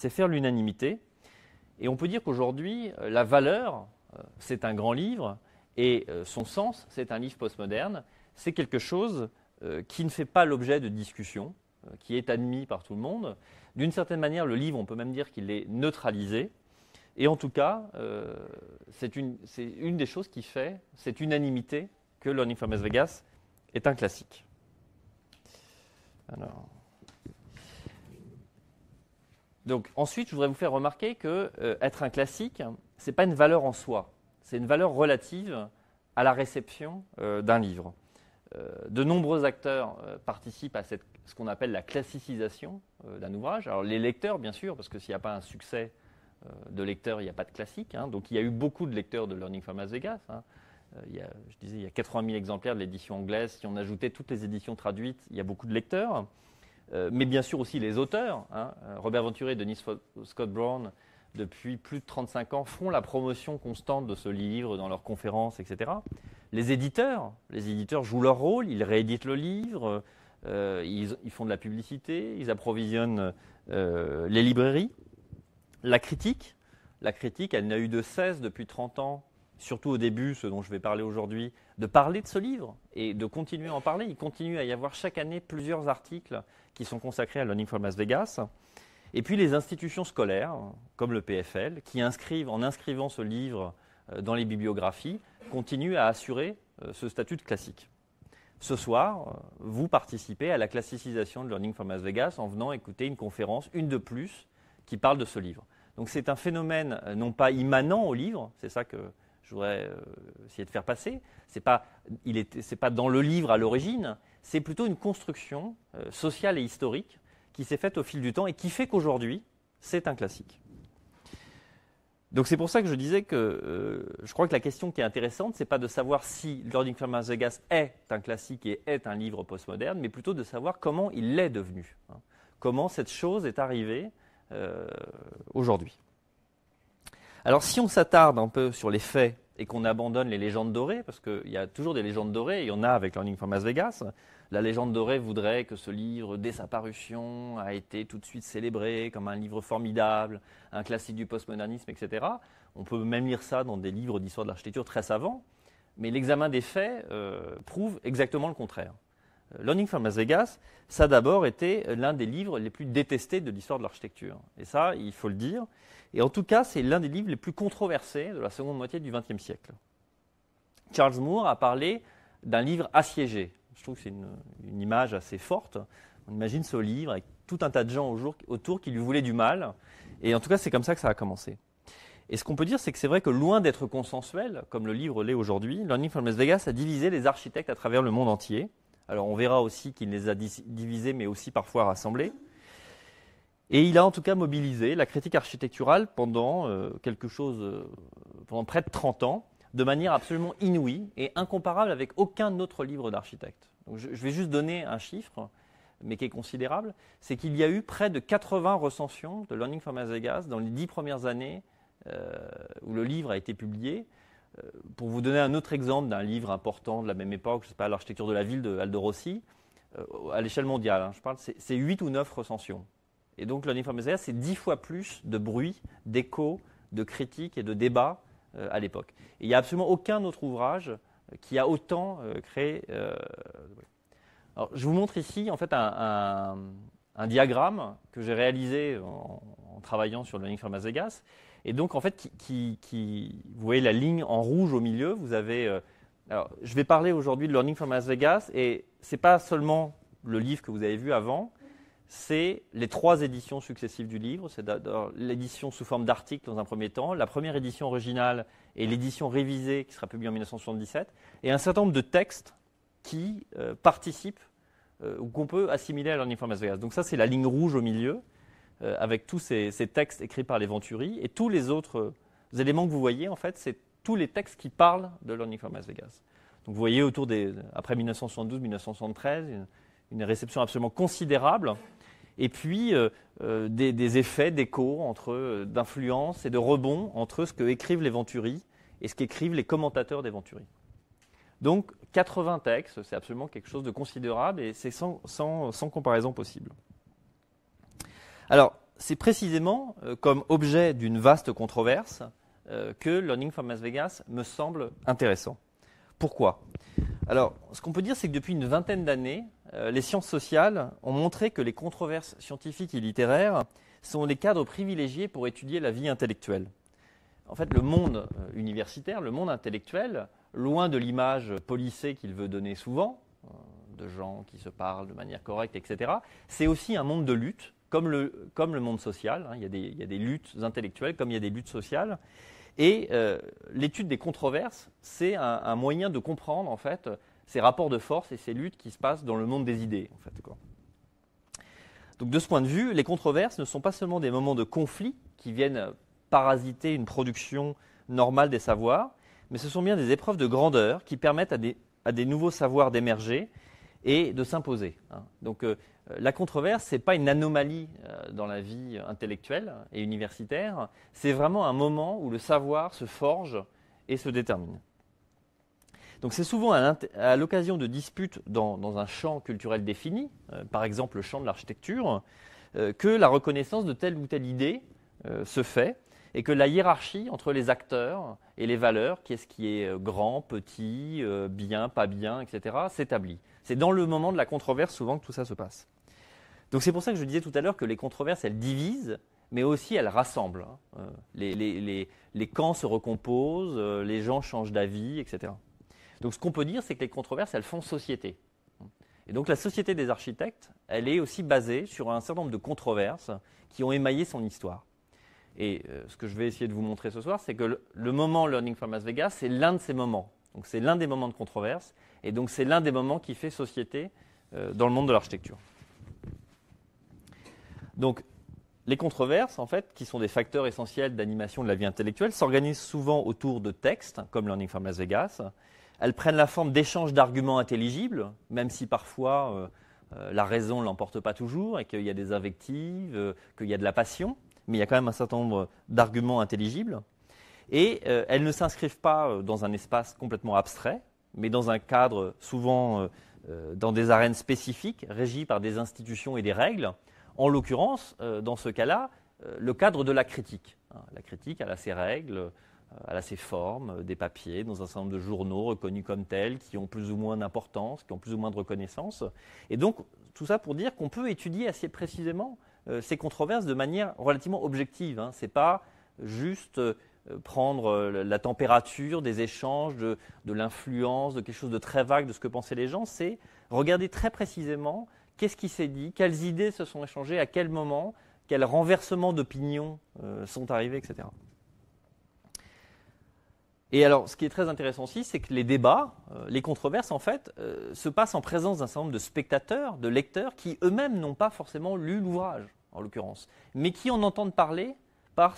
c'est faire l'unanimité. Et on peut dire qu'aujourd'hui, la valeur, c'est un grand livre, et son sens, c'est un livre postmoderne. C'est quelque chose qui ne fait pas l'objet de discussion, qui est admis par tout le monde. D'une certaine manière, le livre, on peut même dire qu'il est neutralisé. Et en tout cas, c'est une des choses qui fait cette unanimité que Learning from Las Vegas est un classique. Alors. Donc, ensuite, je voudrais vous faire remarquer que être un classique, ce n'est pas une valeur en soi, c'est une valeur relative à la réception d'un livre. De nombreux acteurs participent à ce qu'on appelle la classicisation d'un ouvrage. Alors, les lecteurs, bien sûr, parce que s'il n'y a pas un succès de lecteurs, il n'y a pas de classique. Hein. Donc, il y a eu beaucoup de lecteurs de Learning from Las Vegas. Hein. Il y a 80 000 exemplaires de l'édition anglaise. Si on ajoutait toutes les éditions traduites, il y a beaucoup de lecteurs. Mais bien sûr aussi les auteurs. Hein. Robert Venturi et Denis Scott Brown, depuis plus de 35 ans, font la promotion constante de ce livre dans leurs conférences, etc. Les éditeurs jouent leur rôle, ils rééditent le livre, ils font de la publicité, ils approvisionnent les librairies. La critique, elle n'a eu de cesse depuis 30 ans, surtout au début, ce dont je vais parler aujourd'hui, de parler de ce livre et de continuer à en parler. Il continue à y avoir chaque année plusieurs articles qui sont consacrés à Learning from Las Vegas. Et puis les institutions scolaires, comme le PFL, qui inscrivent, en inscrivant ce livre dans les bibliographies, continuent à assurer ce statut de classique. Ce soir, vous participez à la classicisation de Learning from Las Vegas en venant écouter une conférence, une de plus, qui parle de ce livre. Donc c'est un phénomène non pas immanent au livre, c'est ça que je voudrais essayer de faire passer, c'est pas dans le livre à l'origine, c'est plutôt une construction sociale et historique qui s'est faite au fil du temps et qui fait qu'aujourd'hui, c'est un classique. Donc c'est pour ça que je disais que je crois que la question qui est intéressante, c'est pas de savoir si Learning from Las Vegas est un classique et est un livre postmoderne, mais plutôt de savoir comment il l'est devenu, hein, comment cette chose est arrivée aujourd'hui. Alors si on s'attarde un peu sur les faits et qu'on abandonne les légendes dorées, parce qu'il y a toujours des légendes dorées, il y en a avec Learning from Las Vegas. La légende dorée voudrait que ce livre, dès sa parution, a été tout de suite célébré comme un livre formidable, un classique du postmodernisme, etc. On peut même lire ça dans des livres d'histoire de l'architecture très savants, mais l'examen des faits prouve exactement le contraire. Learning from Las Vegas, ça a d'abord été l'un des livres les plus détestés de l'histoire de l'architecture. Et ça, il faut le dire. Et en tout cas, c'est l'un des livres les plus controversés de la seconde moitié du XXe siècle. Charles Moore a parlé d'un livre assiégé. Je trouve que c'est une image assez forte. On imagine ce livre avec tout un tas de gens autour qui lui voulaient du mal. Et en tout cas, c'est comme ça que ça a commencé. Et ce qu'on peut dire, c'est que c'est vrai que loin d'être consensuel, comme le livre l'est aujourd'hui, Learning from Las Vegas a divisé les architectes à travers le monde entier. Alors on verra aussi qu'il les a divisés, mais aussi parfois rassemblés. Et il a en tout cas mobilisé la critique architecturale pendant pendant près de 30 ans, de manière absolument inouïe et incomparable avec aucun autre livre d'architecte. Donc je vais juste donner un chiffre, mais qui est considérable, c'est qu'il y a eu près de 80 recensions de Learning from Las Vegas dans les 10 premières années où le livre a été publié. Pour vous donner un autre exemple d'un livre important de la même époque, je ne sais pas, l'architecture de la ville de Aldo Rossi, à l'échelle mondiale, hein, je parle, c'est 8 ou 9 recensions. Et donc Learning from Las Vegas, c'est 10 fois plus de bruit, d'écho, de critiques et de débats à l'époque. Et il n'y a absolument aucun autre ouvrage qui a autant créé. Alors, je vous montre ici en fait un diagramme que j'ai réalisé en travaillant sur Learning from Las Vegas. Et donc, en fait, vous voyez la ligne en rouge au milieu. Vous avez. Alors, je vais parler aujourd'hui de Learning from Las Vegas, et ce n'est pas seulement le livre que vous avez vu avant, c'est les 3 éditions successives du livre. C'est l'édition sous forme d'article dans un premier temps, la première édition originale et l'édition révisée qui sera publiée en 1977, et un certain nombre de textes qui participent ou qu'on peut assimiler à Learning from Las Vegas. Donc ça, c'est la ligne rouge au milieu, avec tous ces textes écrits par les Venturi, et tous les autres éléments que vous voyez, en fait, c'est tous les textes qui parlent de Learning from Las Vegas. Donc vous voyez après 1972-1973, une réception absolument considérable, et puis des effets d'écho, d'influence et de rebond entre ce que écrivent les Venturi et ce qu'écrivent les commentateurs des Venturi. Donc 80 textes, c'est absolument quelque chose de considérable, et c'est sans comparaison possible. Alors, c'est précisément comme objet d'une vaste controverse que Learning from Las Vegas me semble intéressant. Pourquoi ? Alors, ce qu'on peut dire, c'est que depuis une vingtaine d'années, les sciences sociales ont montré que les controverses scientifiques et littéraires sont des cadres privilégiés pour étudier la vie intellectuelle. En fait, le monde universitaire, le monde intellectuel, loin de l'image policée qu'il veut donner souvent, de gens qui se parlent de manière correcte, etc., c'est aussi un monde de lutte, comme le monde social. Il y a des luttes intellectuelles comme il y a des luttes sociales. Et l'étude des controverses, c'est un moyen de comprendre en fait, ces rapports de force et ces luttes qui se passent dans le monde des idées. En fait, quoi. Donc de ce point de vue, les controverses ne sont pas seulement des moments de conflit qui viennent parasiter une production normale des savoirs, mais ce sont bien des épreuves de grandeur qui permettent à des nouveaux savoirs d'émerger et de s'imposer. Donc la controverse, ce n'est pas une anomalie dans la vie intellectuelle et universitaire, c'est vraiment un moment où le savoir se forge et se détermine. Donc c'est souvent à l'occasion de disputes dans un champ culturel défini, par exemple le champ de l'architecture, que la reconnaissance de telle ou telle idée se fait et que la hiérarchie entre les acteurs et les valeurs, qu'est-ce qui est grand, petit, bien, pas bien, etc., s'établit. C'est dans le moment de la controverse souvent que tout ça se passe. Donc c'est pour ça que je disais tout à l'heure que les controverses, elles divisent, mais aussi elles rassemblent. Les camps se recomposent, les gens changent d'avis, etc. Donc ce qu'on peut dire, c'est que les controverses, elles font société. Et donc la société des architectes, elle est aussi basée sur un certain nombre de controverses qui ont émaillé son histoire. Et ce que je vais essayer de vous montrer ce soir, c'est que le moment Learning from Las Vegas, c'est l'un de ces moments. Donc c'est l'un des moments de controverse, et donc c'est l'un des moments qui fait société dans le monde de l'architecture. Donc les controverses, en fait, qui sont des facteurs essentiels d'animation de la vie intellectuelle, s'organisent souvent autour de textes, comme Learning from Las Vegas. Elles prennent la forme d'échanges d'arguments intelligibles, même si parfois la raison ne l'emporte pas toujours, et qu'il y a des invectives, qu'il y a de la passion. Mais il y a quand même un certain nombre d'arguments intelligibles. Et elles ne s'inscrivent pas dans un espace complètement abstrait, mais dans un cadre souvent dans des arènes spécifiques, régies par des institutions et des règles. En l'occurrence, dans ce cas-là, le cadre de la critique. La critique, elle a ses règles, elle a ses formes, des papiers, dans un certain nombre de journaux reconnus comme tels, qui ont plus ou moins d'importance, qui ont plus ou moins de reconnaissance. Et donc, tout ça pour dire qu'on peut étudier assez précisément ces controverses de manière relativement objective. Ce n'est pas juste prendre la température des échanges, de l'influence, de quelque chose de très vague de ce que pensaient les gens, c'est regarder très précisément qu'est-ce qui s'est dit, quelles idées se sont échangées, à quel moment, quels renversements d'opinion sont arrivés, etc. Et alors, ce qui est très intéressant aussi, c'est que les débats, les controverses, en fait, se passent en présence d'un certain nombre de spectateurs, de lecteurs, qui eux-mêmes n'ont pas forcément lu l'ouvrage, en l'occurrence, mais qui en entendent parler par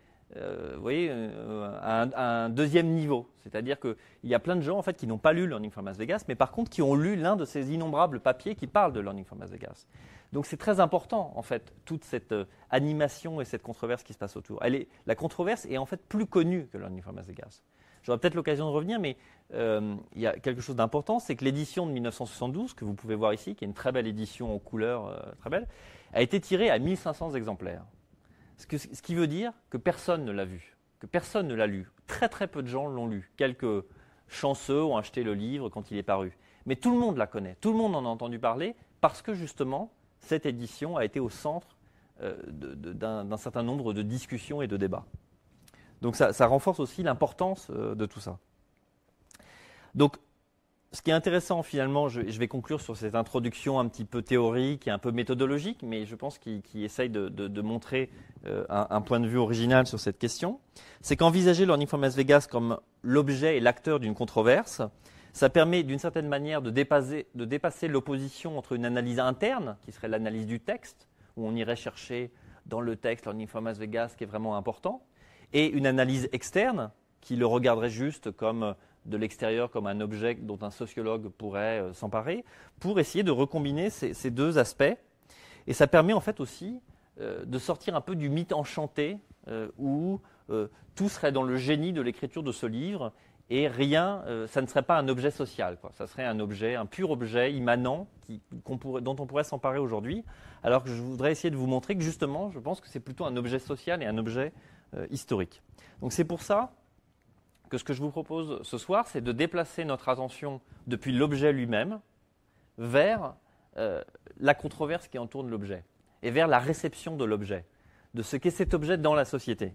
un deuxième niveau. C'est-à-dire qu'il y a plein de gens, en fait, qui n'ont pas lu Learning from Las Vegas, mais par contre, qui ont lu l'un de ces innombrables papiers qui parlent de Learning from Las Vegas. Donc, c'est très important, en fait, toute cette animation et cette controverse qui se passe autour. La controverse est, en fait, plus connue que Learning from Las Vegas. J'aurai peut-être l'occasion de revenir, mais il y a quelque chose d'important, c'est que l'édition de 1972, que vous pouvez voir ici, qui est une très belle édition en couleur, très belle, a été tirée à 1500 exemplaires. Ce qui veut dire que personne ne l'a vu, que personne ne l'a lu. Très très peu de gens l'ont lu. Quelques chanceux ont acheté le livre quand il est paru. Mais tout le monde la connaît, tout le monde en a entendu parler, parce que justement, cette édition a été au centre d'un certain nombre de discussions et de débats. Donc ça renforce aussi l'importance de tout ça. Donc, ce qui est intéressant finalement, je vais conclure sur cette introduction un petit peu théorique et un peu méthodologique, mais je pense qu'il essaye de montrer un point de vue original sur cette question, c'est qu'envisager Learning from Las Vegas comme l'objet et l'acteur d'une controverse, ça permet d'une certaine manière de dépasser l'opposition entre une analyse interne, qui serait l'analyse du texte, où on irait chercher dans le texte Learning from Las Vegas ce qui est vraiment important, et une analyse externe qui le regarderait juste comme de l'extérieur, comme un objet dont un sociologue pourrait s'emparer, pour essayer de recombiner ces deux aspects. Et ça permet en fait aussi de sortir un peu du mythe enchanté où tout serait dans le génie de l'écriture de ce livre et rien, ça ne serait pas un objet social, quoi. Ça serait un objet, un pur objet immanent dont on pourrait s'emparer aujourd'hui, alors que je voudrais essayer de vous montrer que justement, je pense que c'est plutôt un objet social et un objet historique. Donc c'est pour ça que ce que je vous propose ce soir, c'est de déplacer notre attention depuis l'objet lui-même vers la controverse qui entoure l'objet et vers la réception de l'objet, de ce qu'est cet objet dans la société.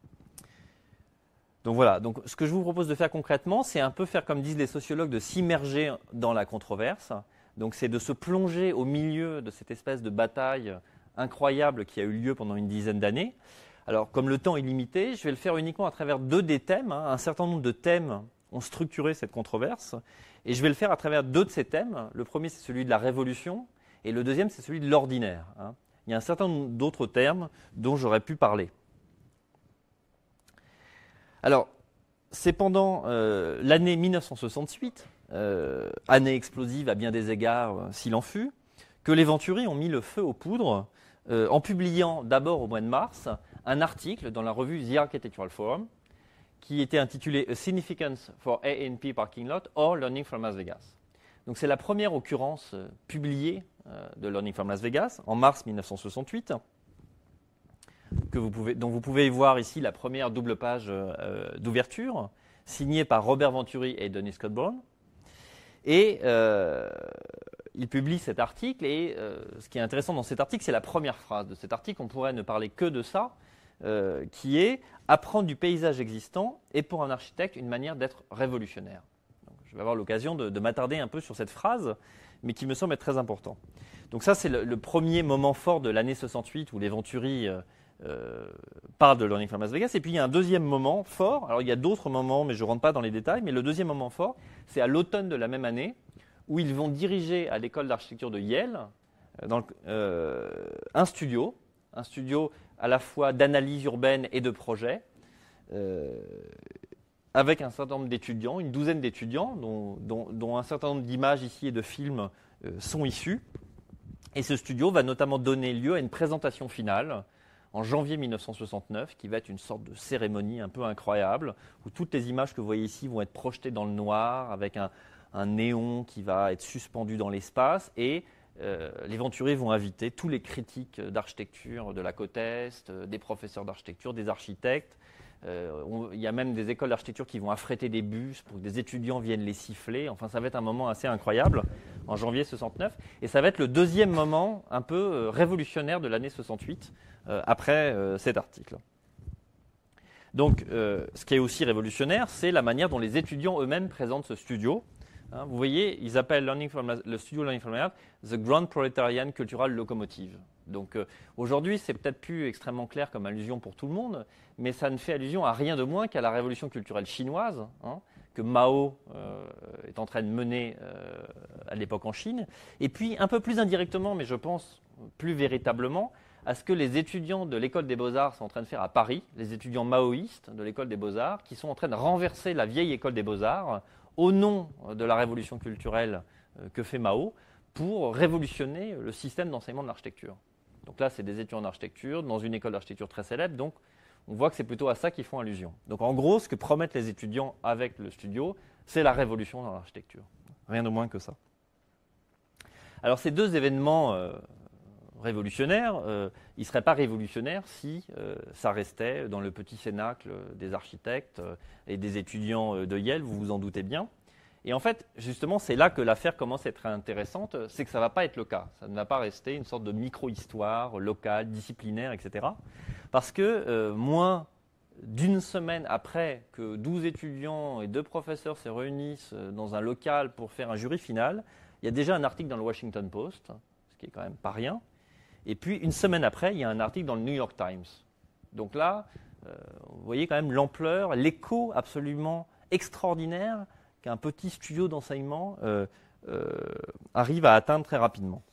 Donc voilà, donc ce que je vous propose de faire concrètement, c'est un peu faire comme disent les sociologues, de s'immerger dans la controverse. Donc c'est de se plonger au milieu de cette espèce de bataille incroyable qui a eu lieu pendant une dizaine d'années. Alors comme le temps est limité, je vais le faire uniquement à travers deux des thèmes. Un certain nombre de thèmes ont structuré cette controverse. Et je vais le faire à travers deux de ces thèmes. Le premier, c'est celui de la révolution, et le deuxième, c'est celui de l'ordinaire. Il y a un certain nombre d'autres termes dont j'aurais pu parler. Alors, c'est pendant l'année 1968, année explosive à bien des égards, s'il en fut, que les Venturi ont mis le feu aux poudres en publiant d'abord au mois de mars un article dans la revue The Architectural Forum qui était intitulé A Significance for A&P Parking Lot or Learning from Las Vegas. Donc c'est la première occurrence publiée de Learning from Las Vegas en mars 1968. Dont vous pouvez voir ici la première double page d'ouverture, signée par Robert Venturi et Dennis Scott Brown. Et il publie cet article, et ce qui est intéressant dans cet article, c'est la première phrase de cet article. On pourrait ne parler que de ça, qui est « Apprendre du paysage existant est pour un architecte une manière d'être révolutionnaire ». Je vais avoir l'occasion de m'attarder un peu sur cette phrase, mais qui me semble être très important. Donc ça, c'est le premier moment fort de l'année 68 où les Venturi parle de Learning from Las Vegas. Et puis il y a un deuxième moment fort. Alors il y a d'autres moments, mais je ne rentre pas dans les détails. Mais le deuxième moment fort, c'est à l'automne de la même année, où ils vont diriger à l'école d'architecture de Yale un studio à la fois d'analyse urbaine et de projet, avec un certain nombre d'étudiants, une douzaine d'étudiants, dont un certain nombre d'images ici et de films sont issus. Et ce studio va notamment donner lieu à une présentation finale en janvier 1969, qui va être une sorte de cérémonie un peu incroyable, où toutes les images que vous voyez ici vont être projetées dans le noir, avec un néon qui va être suspendu dans l'espace, et les Venturi vont inviter tous les critiques d'architecture de la côte Est, des professeurs d'architecture, des architectes. Il y a même des écoles d'architecture qui vont affréter des bus pour que des étudiants viennent les siffler. Enfin, ça va être un moment assez incroyable en janvier 69. Et ça va être le deuxième moment un peu révolutionnaire de l'année 68 après cet article. Donc, ce qui est aussi révolutionnaire, c'est la manière dont les étudiants eux-mêmes présentent ce studio. Vous voyez, ils appellent le studio Learning from Las Vegas The Grand Proletarian Cultural Locomotive. Donc aujourd'hui, c'est peut-être plus extrêmement clair comme allusion pour tout le monde, mais ça ne fait allusion à rien de moins qu'à la révolution culturelle chinoise, que Mao est en train de mener à l'époque en Chine, et puis un peu plus indirectement, mais je pense plus véritablement, à ce que les étudiants de l'école des Beaux-Arts sont en train de faire à Paris, les étudiants maoïstes de l'école des Beaux-Arts, qui sont en train de renverser la vieille école des Beaux-Arts au nom de la révolution culturelle que fait Mao, pour révolutionner le système d'enseignement de l'architecture. Donc là, c'est des étudiants d'architecture dans une école d'architecture très célèbre, donc on voit que c'est plutôt à ça qu'ils font allusion. Donc en gros, ce que promettent les étudiants avec le studio, c'est la révolution dans l'architecture. Rien de moins que ça. Alors ces deux événements révolutionnaires, ils ne seraient pas révolutionnaires si ça restait dans le petit cénacle des architectes et des étudiants de Yale, vous vous en doutez bien. Et en fait, justement, c'est là que l'affaire commence à être intéressante, c'est que ça ne va pas être le cas. Ça ne va pas rester une sorte de micro-histoire locale, disciplinaire, etc. Parce que moins d'une semaine après que 12 étudiants et 2 professeurs se réunissent dans un local pour faire un jury final, il y a déjà un article dans le Washington Post, ce qui est quand même pas rien. Et puis, une semaine après, il y a un article dans le New York Times. Donc là, vous voyez quand même l'ampleur, l'écho absolument extraordinaire qu'un petit studio d'enseignement arrive à atteindre très rapidement.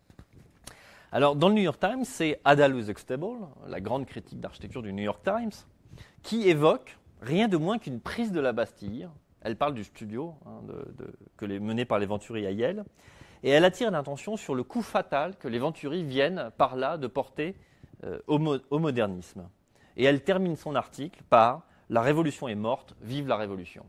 Alors, dans le New York Times, c'est Ada Louise Huxtable, la grande critique d'architecture du New York Times, qui évoque rien de moins qu'une prise de la Bastille. Elle parle du studio mené par les Venturi à Yale, et elle attire l'attention sur le coup fatal que les Venturi viennent par là de porter au modernisme. Et elle termine son article par « La révolution est morte, vive la révolution ».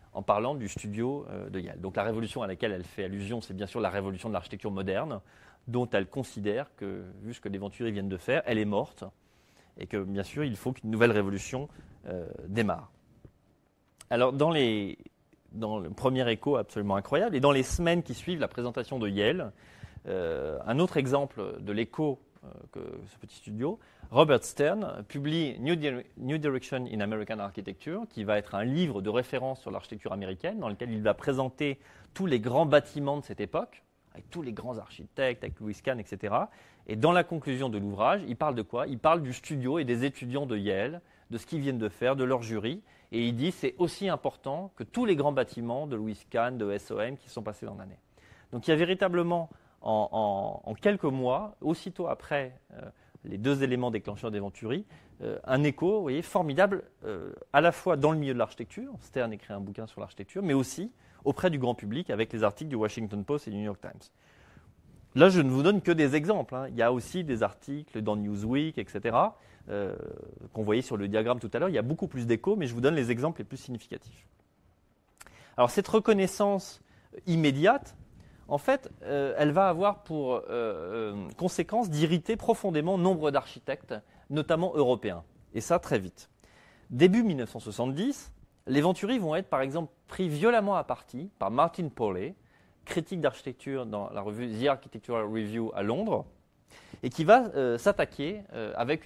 en parlant du studio de Yale. Donc la révolution à laquelle elle fait allusion, c'est bien sûr la révolution de l'architecture moderne, dont elle considère que, vu ce que les Venturi viennent de faire, elle est morte, et que bien sûr il faut qu'une nouvelle révolution démarre. Alors dans le premier écho absolument incroyable, et dans les semaines qui suivent la présentation de Yale, un autre exemple de l'écho que ce petit studio, Robert Stern publie New Direction in American Architecture, qui va être un livre de référence sur l'architecture américaine, dans lequel il va présenter tous les grands bâtiments de cette époque, avec tous les grands architectes, avec Louis Kahn, etc. Et dans la conclusion de l'ouvrage, il parle de quoi? Il parle du studio et des étudiants de Yale, de ce qu'ils viennent de faire, de leur jury, et il dit c'est aussi important que tous les grands bâtiments de Louis Kahn, de SOM qui sont passés dans l'année. Donc il y a véritablement, en quelques mois, aussitôt après les deux éléments déclencheurs des Venturi, un écho, vous voyez, formidable, à la fois dans le milieu de l'architecture, Stern écrit un bouquin sur l'architecture, mais aussi auprès du grand public avec les articles du Washington Post et du New York Times. Là, je ne vous donne que des exemples, hein. Il y a aussi des articles dans Newsweek, etc., qu'on voyait sur le diagramme tout à l'heure. Il y a beaucoup plus d'échos, mais je vous donne les exemples les plus significatifs. Alors, cette reconnaissance immédiate, en fait, elle va avoir pour conséquence d'irriter profondément nombre d'architectes, notamment européens. Et ça, très vite. Début 1970, les Venturi vont être, par exemple, pris violemment à partie par Martin Pawley, critique d'architecture dans la revue The Architectural Review à Londres, et qui va s'attaquer avec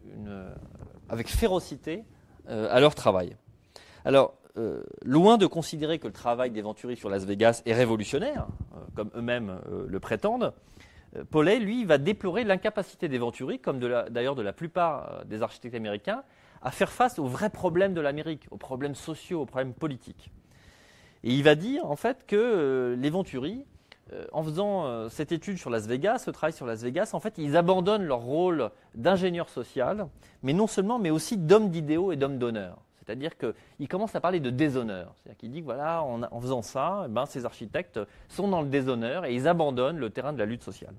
férocité à leur travail. Alors, loin de considérer que le travail des Venturi sur Las Vegas est révolutionnaire, comme eux-mêmes le prétendent, Pawley, lui, va déplorer l'incapacité des Venturi, comme d'ailleurs de la plupart des architectes américains, à faire face aux vrais problèmes de l'Amérique, aux problèmes sociaux, aux problèmes politiques. Et il va dire en fait que les Venturi, en faisant cette étude sur Las Vegas, ce travail sur Las Vegas, en fait, ils abandonnent leur rôle d'ingénieur social, mais non seulement, mais aussi d'homme d'idéaux et d'homme d'honneur. C'est-à-dire qu'il commence à parler de déshonneur. C'est-à-dire qu'il dit que voilà, en faisant ça, eh ben, ces architectes sont dans le déshonneur et ils abandonnent le terrain de la lutte sociale.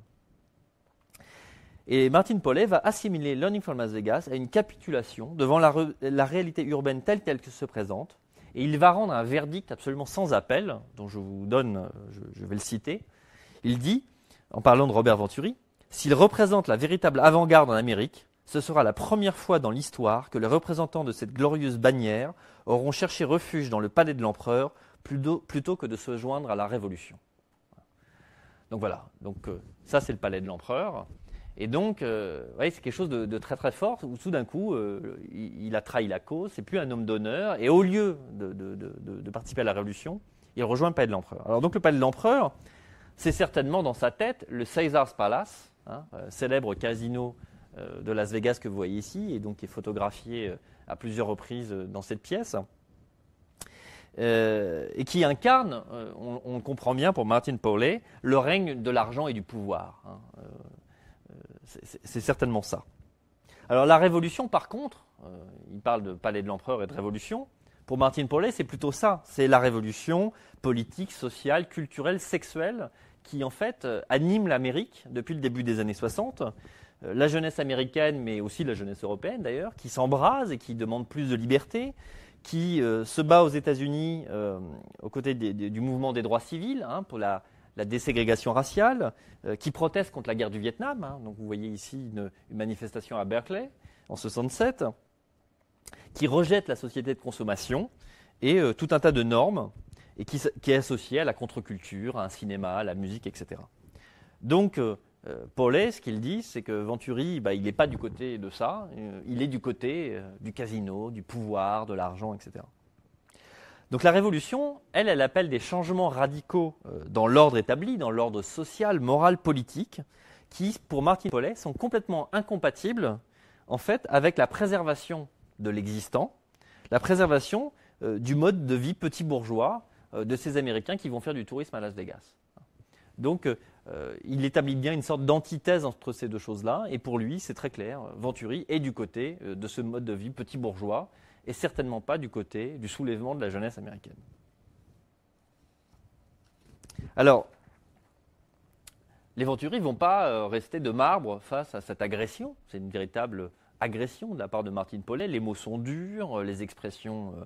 Et Martin Pawley va assimiler Learning from Las Vegas à une capitulation devant la réalité urbaine telle qu'elle se présente. Et il va rendre un verdict absolument sans appel, dont je vous donne, je vais le citer. Il dit, en parlant de Robert Venturi, « S'il représente la véritable avant-garde en Amérique, ce sera la première fois dans l'histoire que les représentants de cette glorieuse bannière auront cherché refuge dans le palais de l'empereur plutôt que de se joindre à la Révolution. » Donc voilà, ça c'est le palais de l'empereur. Et donc, c'est quelque chose de très très fort, où tout d'un coup, il a trahi la cause, c'est plus un homme d'honneur, et au lieu de participer à la Révolution, il rejoint le palais de l'empereur. Alors donc le palais de l'empereur, c'est certainement dans sa tête le Caesars Palace, célèbre casino de Las Vegas que vous voyez ici, et donc qui est photographié à plusieurs reprises dans cette pièce, et qui incarne, on le comprend bien pour Martin Pawley, le règne de l'argent et du pouvoir. C'est certainement ça. Alors la révolution, par contre, il parle de palais de l'empereur et de révolution. Pour Martin Pawley, c'est plutôt ça. C'est la révolution politique, sociale, culturelle, sexuelle qui, en fait, anime l'Amérique depuis le début des années 60. La jeunesse américaine, mais aussi la jeunesse européenne d'ailleurs, qui s'embrase et qui demande plus de liberté, qui se bat aux États-Unis aux côtés du mouvement des droits civils pour la déségrégation raciale, qui proteste contre la guerre du Vietnam. Donc vous voyez ici une manifestation à Berkeley en 67, qui rejette la société de consommation et tout un tas de normes, et qui est associée à la contre-culture, à un cinéma, à la musique, etc. Donc Pawley, ce qu'il dit, c'est que Venturi, il n'est pas du côté de ça, il est du côté du casino, du pouvoir, de l'argent, etc. Donc la révolution, elle appelle des changements radicaux dans l'ordre établi, dans l'ordre social, moral, politique, qui, pour Martin Pawley, sont complètement incompatibles, en fait, avec la préservation de l'existant, la préservation du mode de vie petit bourgeois de ces Américains qui vont faire du tourisme à Las Vegas. Donc, il établit bien une sorte d'antithèse entre ces deux choses-là, et pour lui, c'est très clair, Venturi est du côté de ce mode de vie petit bourgeois, et certainement pas du côté du soulèvement de la jeunesse américaine. Alors, les Venturi ne vont pas rester de marbre face à cette agression. C'est une véritable agression de la part de Martin Pawley. Les mots sont durs, les expressions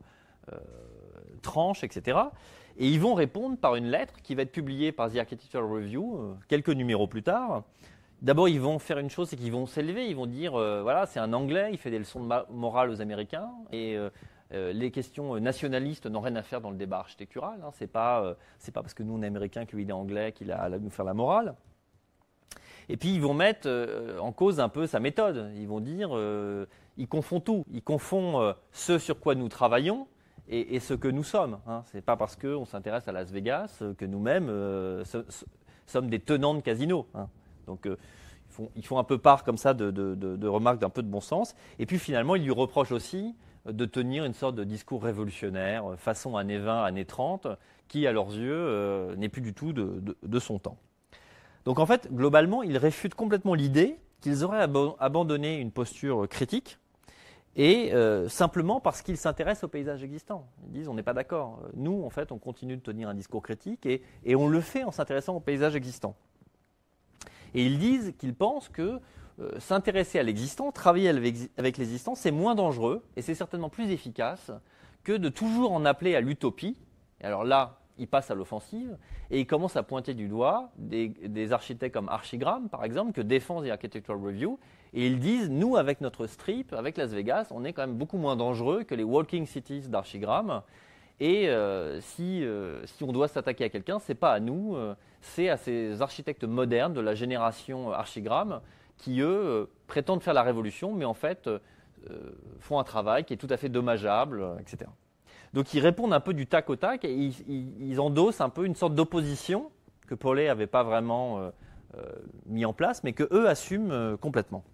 tranche, etc. Et ils vont répondre par une lettre qui va être publiée par The Architectural Review quelques numéros plus tard. D'abord, ils vont faire une chose, c'est qu'ils vont s'élever, ils vont dire, voilà, c'est un Anglais, il fait des leçons de morale aux Américains, et les questions nationalistes n'ont rien à faire dans le débat architectural. Hein. C'est pas parce que nous, on est Américains, que lui, il est Anglais, qu'il a à nous faire la morale. Et puis, ils vont mettre en cause un peu sa méthode. Ils vont dire, ils confondent tout. Ils confondent ce sur quoi nous travaillons et ce que nous sommes. Hein. Ce n'est pas parce qu'on s'intéresse à Las Vegas que nous-mêmes sommes des tenants de casinos. Hein. Donc, ils font un peu part comme ça de remarques d'un peu de bon sens. Et puis finalement, ils lui reprochent aussi de tenir une sorte de discours révolutionnaire, façon années 20, années 30, qui, à leurs yeux, n'est plus du tout de son temps. Donc en fait, globalement, ils réfutent complètement l'idée qu'ils auraient abandonné une posture critique, et simplement parce qu'ils s'intéressent au paysage existant. Ils disent, on n'est pas d'accord. Nous, en fait, on continue de tenir un discours critique, et on le fait en s'intéressant au paysage existant. Et ils disent qu'ils pensent que s'intéresser à l'existant, travailler avec l'existant, c'est moins dangereux et c'est certainement plus efficace que de toujours en appeler à l'utopie. Et alors là, ils passent à l'offensive et ils commencent à pointer du doigt des architectes comme Archigram, par exemple, que défend The Architectural Review. Et ils disent, nous, avec notre strip, avec Las Vegas, on est quand même beaucoup moins dangereux que les Walking Cities d'Archigram. Et si on doit s'attaquer à quelqu'un, ce n'est pas à nous, c'est à ces architectes modernes de la génération Archigram qui, eux, prétendent faire la révolution, mais en fait font un travail qui est tout à fait dommageable, etc. Donc ils répondent un peu du tac au tac et ils endossent un peu une sorte d'opposition que Paulet n'avait pas vraiment mis en place, mais qu'eux assument complètement.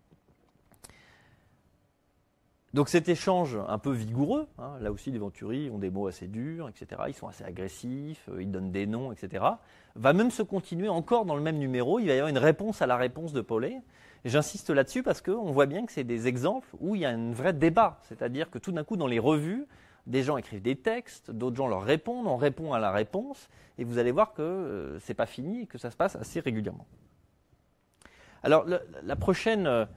Donc cet échange un peu vigoureux, hein, là aussi les Venturi ont des mots assez durs, etc., ils sont assez agressifs, ils donnent des noms, etc., va même se continuer encore dans le même numéro, il va y avoir une réponse à la réponse de Paulet. Et j'insiste là-dessus parce qu'on voit bien que c'est des exemples où il y a un vrai débat, c'est-à-dire que tout d'un coup dans les revues, des gens écrivent des textes, d'autres gens leur répondent, on répond à la réponse, et vous allez voir que ce n'est pas fini et que ça se passe assez régulièrement. Alors la prochaine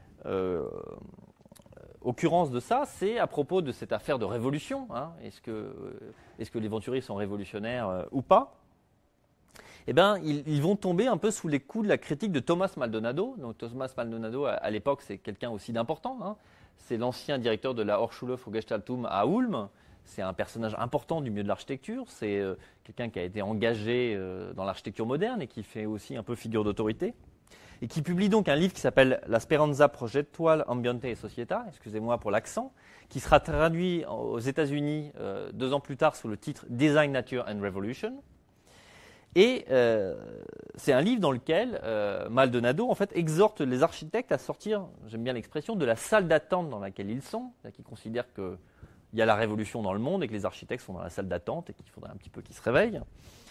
occurrence de ça, c'est à propos de cette affaire de révolution. Hein. Est-ce que les Venturi sont révolutionnaires ou pas? Eh bien, ils vont tomber un peu sous les coups de la critique de Thomas Maldonado. Donc, Thomas Maldonado, à l'époque, c'est quelqu'un aussi d'important. Hein. C'est l'ancien directeur de la Hochschule für Gestaltung à Ulm. C'est un personnage important du milieu de l'architecture. C'est quelqu'un qui a été engagé dans l'architecture moderne et qui fait aussi un peu figure d'autorité. Et qui publie donc un livre qui s'appelle La Speranza Progettuale Ambiente e Società, excusez-moi pour l'accent, qui sera traduit aux États-Unis 2 ans plus tard sous le titre Design, Nature and Revolution. Et c'est un livre dans lequel Maldonado en fait, exhorte les architectes à sortir, j'aime bien l'expression, de la salle d'attente dans laquelle ils sont, qui considèrent qu'il y a la révolution dans le monde et que les architectes sont dans la salle d'attente et qu'il faudrait un petit peu qu'ils se réveillent.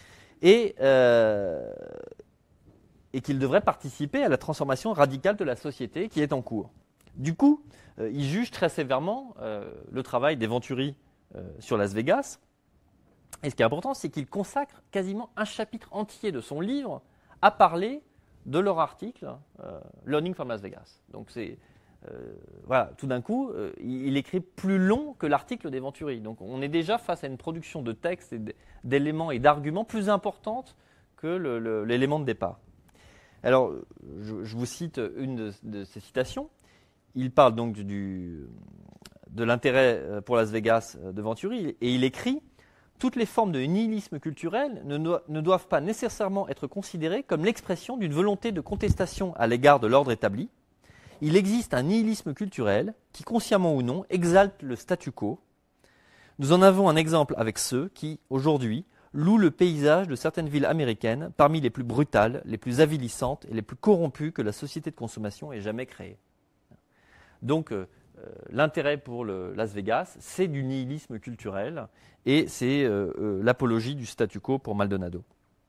Et qu'ils devraient participer à la transformation radicale de la société qui est en cours. Du coup, il juge très sévèrement le travail des Venturi sur Las Vegas. Et ce qui est important, c'est qu'il consacre quasiment un chapitre entier de son livre à parler de leur article Learning from Las Vegas. Donc voilà, tout d'un coup, il écrit plus long que l'article des Venturi. Donc on est déjà face à une production de textes, et d'éléments et d'arguments plus importante que l'élément de départ. Alors, je vous cite une de ces citations. Il parle donc de l'intérêt pour Las Vegas de Venturi et il écrit « Toutes les formes de nihilisme culturel ne doivent pas nécessairement être considérées comme l'expression d'une volonté de contestation à l'égard de l'ordre établi. Il existe un nihilisme culturel qui, consciemment ou non, exalte le statu quo. Nous en avons un exemple avec ceux qui, aujourd'hui, loue le paysage de certaines villes américaines parmi les plus brutales, les plus avilissantes et les plus corrompues que la société de consommation ait jamais créées. » Donc, l'intérêt pour Las Vegas, c'est du nihilisme culturel et c'est l'apologie du statu quo pour Maldonado.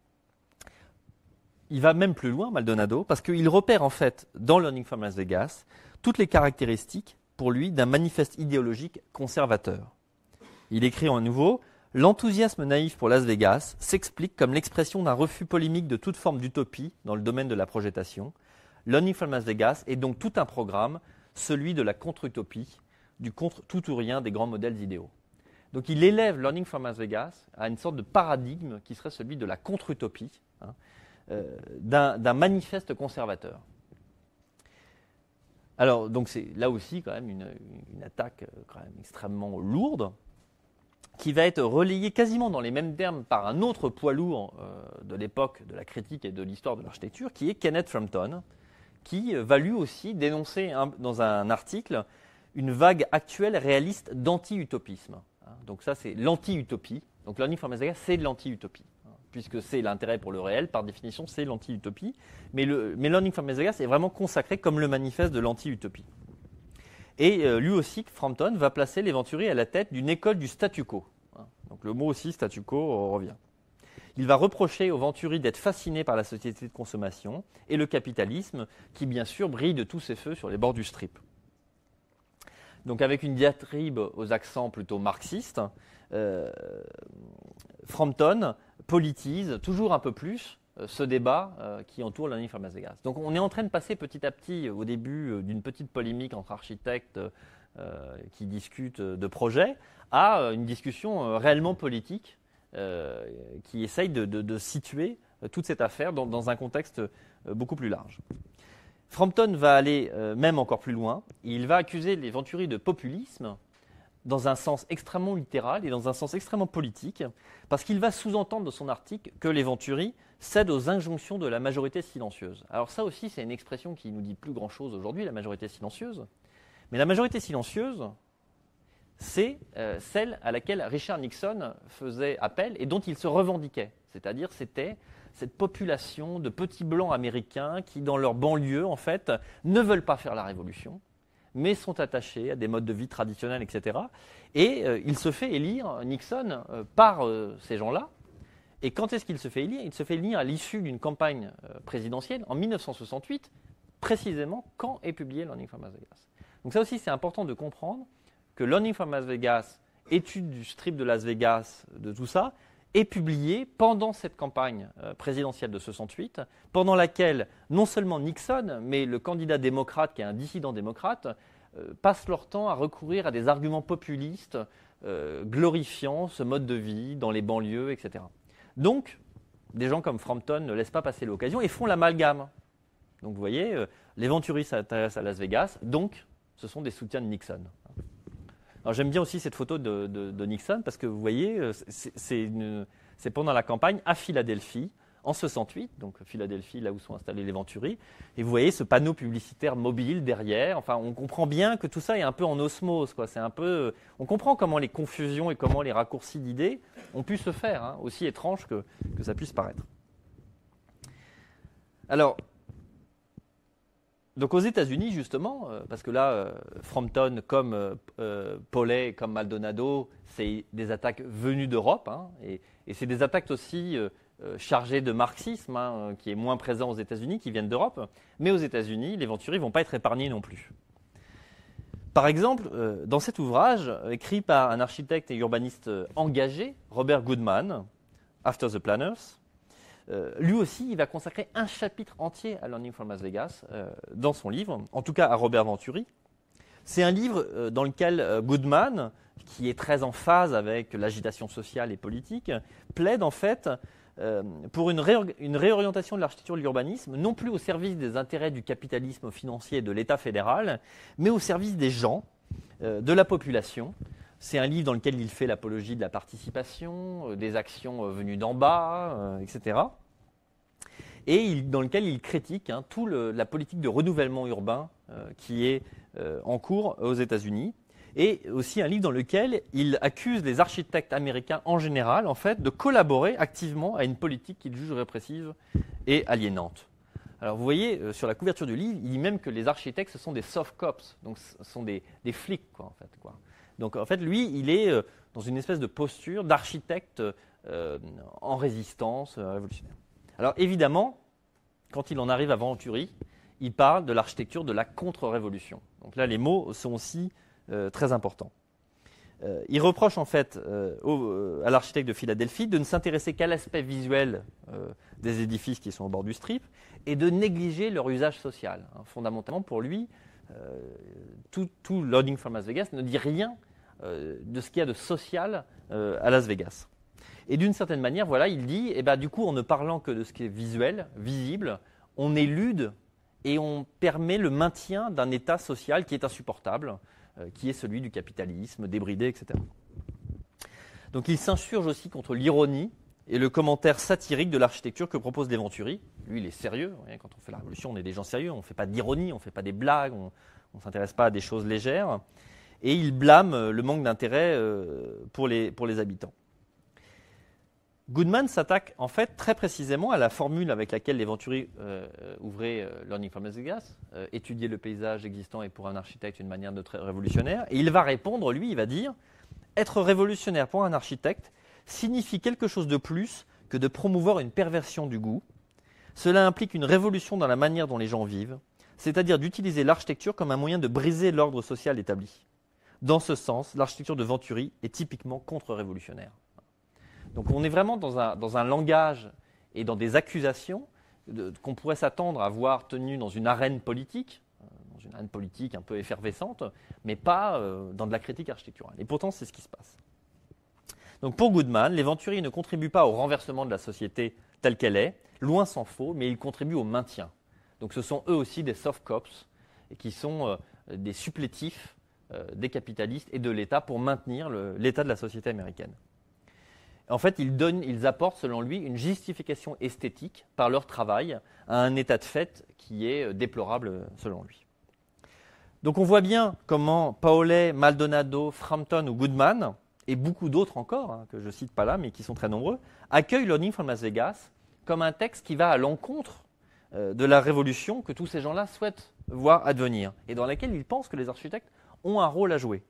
Il va même plus loin, Maldonado, parce qu'il repère en fait dans Learning from Las Vegas toutes les caractéristiques, pour lui, d'un manifeste idéologique conservateur. Il écrit à nouveau « L'enthousiasme naïf pour Las Vegas s'explique comme l'expression d'un refus polémique de toute forme d'utopie dans le domaine de la projetation. Learning from Las Vegas est donc tout un programme, celui de la contre-utopie, du contre-tout ou rien des grands modèles idéaux. » Donc il élève Learning from Las Vegas à une sorte de paradigme qui serait celui de la contre-utopie, hein, d'un manifeste conservateur. Alors, donc c'est là aussi quand même une attaque quand même extrêmement lourde, qui va être relayée quasiment dans les mêmes termes par un autre poids lourd de l'époque de la critique et de l'histoire de l'architecture, qui est Kenneth Frampton, qui va lui aussi dénoncer dans un article une vague actuelle réaliste d'anti-utopisme. Donc ça, c'est l'anti-utopie. Donc Learning from Las Vegas, c'est de l'anti-utopie. Puisque c'est l'intérêt pour le réel, par définition, c'est l'anti-utopie. Mais Learning from Las Vegas est vraiment consacré comme le manifeste de l'anti-utopie. Et lui aussi, Frampton va placer les Venturi à la tête d'une école du statu quo. Donc le mot aussi, statu quo, revient. Il va reprocher aux Venturi d'être fascinés par la société de consommation et le capitalisme, qui bien sûr brille de tous ses feux sur les bords du strip. Donc avec une diatribe aux accents plutôt marxistes, Frampton politise toujours un peu plus ce débat qui entoure Learning from Las Vegas. Donc on est en train de passer petit à petit, au début d'une petite polémique entre architectes qui discutent de projets, à une discussion réellement politique qui essaye de situer toute cette affaire dans un contexte beaucoup plus large. Frampton va aller même encore plus loin. Il va accuser les Venturi de populisme dans un sens extrêmement littéral et dans un sens extrêmement politique, parce qu'il va sous-entendre dans son article que les Venturi cèdent aux injonctions de la majorité silencieuse. Alors ça aussi, c'est une expression qui nous dit plus grand-chose aujourd'hui, la majorité silencieuse. Mais la majorité silencieuse, c'est celle à laquelle Richard Nixon faisait appel et dont il se revendiquait. C'est-à-dire, c'était cette population de petits blancs américains qui, dans leur banlieue, en fait, ne veulent pas faire la révolution, mais sont attachés à des modes de vie traditionnels, etc. Et il se fait élire, Nixon, par ces gens-là. Et quand est-ce qu'il se fait élire ? Il se fait élire à l'issue d'une campagne présidentielle en 1968, précisément quand est publié Learning from Las Vegas. Donc ça aussi, c'est important de comprendre que Learning from Las Vegas, étude du strip de Las Vegas, de tout ça, est publié pendant cette campagne présidentielle de 68, pendant laquelle non seulement Nixon, mais le candidat démocrate, qui est un dissident démocrate, passent leur temps à recourir à des arguments populistes, glorifiant ce mode de vie dans les banlieues, etc. Donc, des gens comme Frampton ne laissent pas passer l'occasion et font l'amalgame. Donc vous voyez, les Venturi s'intéressent à Las Vegas, donc ce sont des soutiens de Nixon. Alors j'aime bien aussi cette photo de Nixon parce que vous voyez, c'est pendant la campagne à Philadelphie, en 68, donc Philadelphie, là où sont installés les Venturi, et vous voyez ce panneau publicitaire mobile derrière. Enfin, on comprend bien que tout ça est un peu en osmose, quoi. C'est un peu, on comprend comment les confusions et comment les raccourcis d'idées ont pu se faire, hein, aussi étrange que ça puisse paraître. Alors, donc aux États-Unis, justement, parce que là, Frampton, comme Paulet, comme Maldonado, c'est des attaques venues d'Europe, hein, et c'est des attaques aussi chargées de marxisme, hein, qui est moins présent aux États-Unis, qui viennent d'Europe. Mais aux États-Unis, les Venturi ne vont pas être épargnés non plus. Par exemple, dans cet ouvrage, écrit par un architecte et urbaniste engagé, Robert Goodman, After the Planners, lui aussi, il va consacrer un chapitre entier à Learning from Las Vegas dans son livre, en tout cas à Robert Venturi. C'est un livre dans lequel Goodman, qui est très en phase avec l'agitation sociale et politique, plaide en fait pour une réorientation de l'architecture de l'urbanisme, non plus au service des intérêts du capitalisme financier et de l'État fédéral, mais au service des gens, de la population. C'est un livre dans lequel il fait l'apologie de la participation, des actions venues d'en bas, etc. Et dans lequel il critique toute la politique de renouvellement urbain qui est en cours aux États-Unis. Et aussi un livre dans lequel il accuse les architectes américains en général, en fait, de collaborer activement à une politique qu'il juge répressive et aliénante. Alors vous voyez, sur la couverture du livre, il dit même que les architectes, ce sont des soft cops, donc ce sont des flics, quoi, en fait, quoi. Donc en fait, lui, il est dans une espèce de posture d'architecte en résistance révolutionnaire. Alors évidemment, quand il en arrive à Venturi, il parle de l'architecture de la contre-révolution. Donc là, les mots sont aussi très importants. Il reproche en fait à l'architecte de Philadelphie de ne s'intéresser qu'à l'aspect visuel des édifices qui sont au bord du strip et de négliger leur usage social. Fondamentalement, pour lui, tout Learning from Las Vegas ne dit rien de ce qu'il y a de social à Las Vegas. Et d'une certaine manière, voilà, il dit, du coup, en ne parlant que de ce qui est visuel, visible, on élude et on permet le maintien d'un état social qui est insupportable, qui est celui du capitalisme, débridé, etc. Donc il s'insurge aussi contre l'ironie et le commentaire satirique de l'architecture que propose De Venturi. Lui, il est sérieux. Quand on fait la Révolution, on est des gens sérieux. On ne fait pas d'ironie, on ne fait pas des blagues, on ne s'intéresse pas à des choses légères. Et il blâme le manque d'intérêt pour les habitants. Goodman s'attaque en fait très précisément à la formule avec laquelle De Venturi ouvrait Learning from Las Vegas, étudier le paysage existant est pour un architecte une manière de très révolutionnaire. Et il va répondre, lui, il va dire, être révolutionnaire pour un architecte signifie quelque chose de plus que de promouvoir une perversion du goût. Cela implique une révolution dans la manière dont les gens vivent, c'est-à-dire d'utiliser l'architecture comme un moyen de briser l'ordre social établi. Dans ce sens, l'architecture de Venturi est typiquement contre-révolutionnaire. Donc on est vraiment dans un langage et dans des accusations qu'on pourrait s'attendre à voir tenues dans une arène politique un peu effervescente, mais pas dans de la critique architecturale. Et pourtant, c'est ce qui se passe. Donc pour Goodman, les Venturi ne contribuent pas au renversement de la société telle qu'elle est, loin s'en faut, mais ils contribuent au maintien. Donc ce sont eux aussi des soft cops, et qui sont des supplétifs des capitalistes et de l'État pour maintenir l'état de la société américaine. En fait, ils apportent, selon lui, une justification esthétique par leur travail à un état de fait qui est déplorable, selon lui. Donc on voit bien comment Paolé, Maldonado, Frampton ou Goodman, et beaucoup d'autres encore, que je ne cite pas là, mais qui sont très nombreux, accueillent Learning from Las Vegas comme un texte qui va à l'encontre de la révolution que tous ces gens-là souhaitent voir advenir, et dans laquelle ils pensent que les architectes ont un rôle à jouer.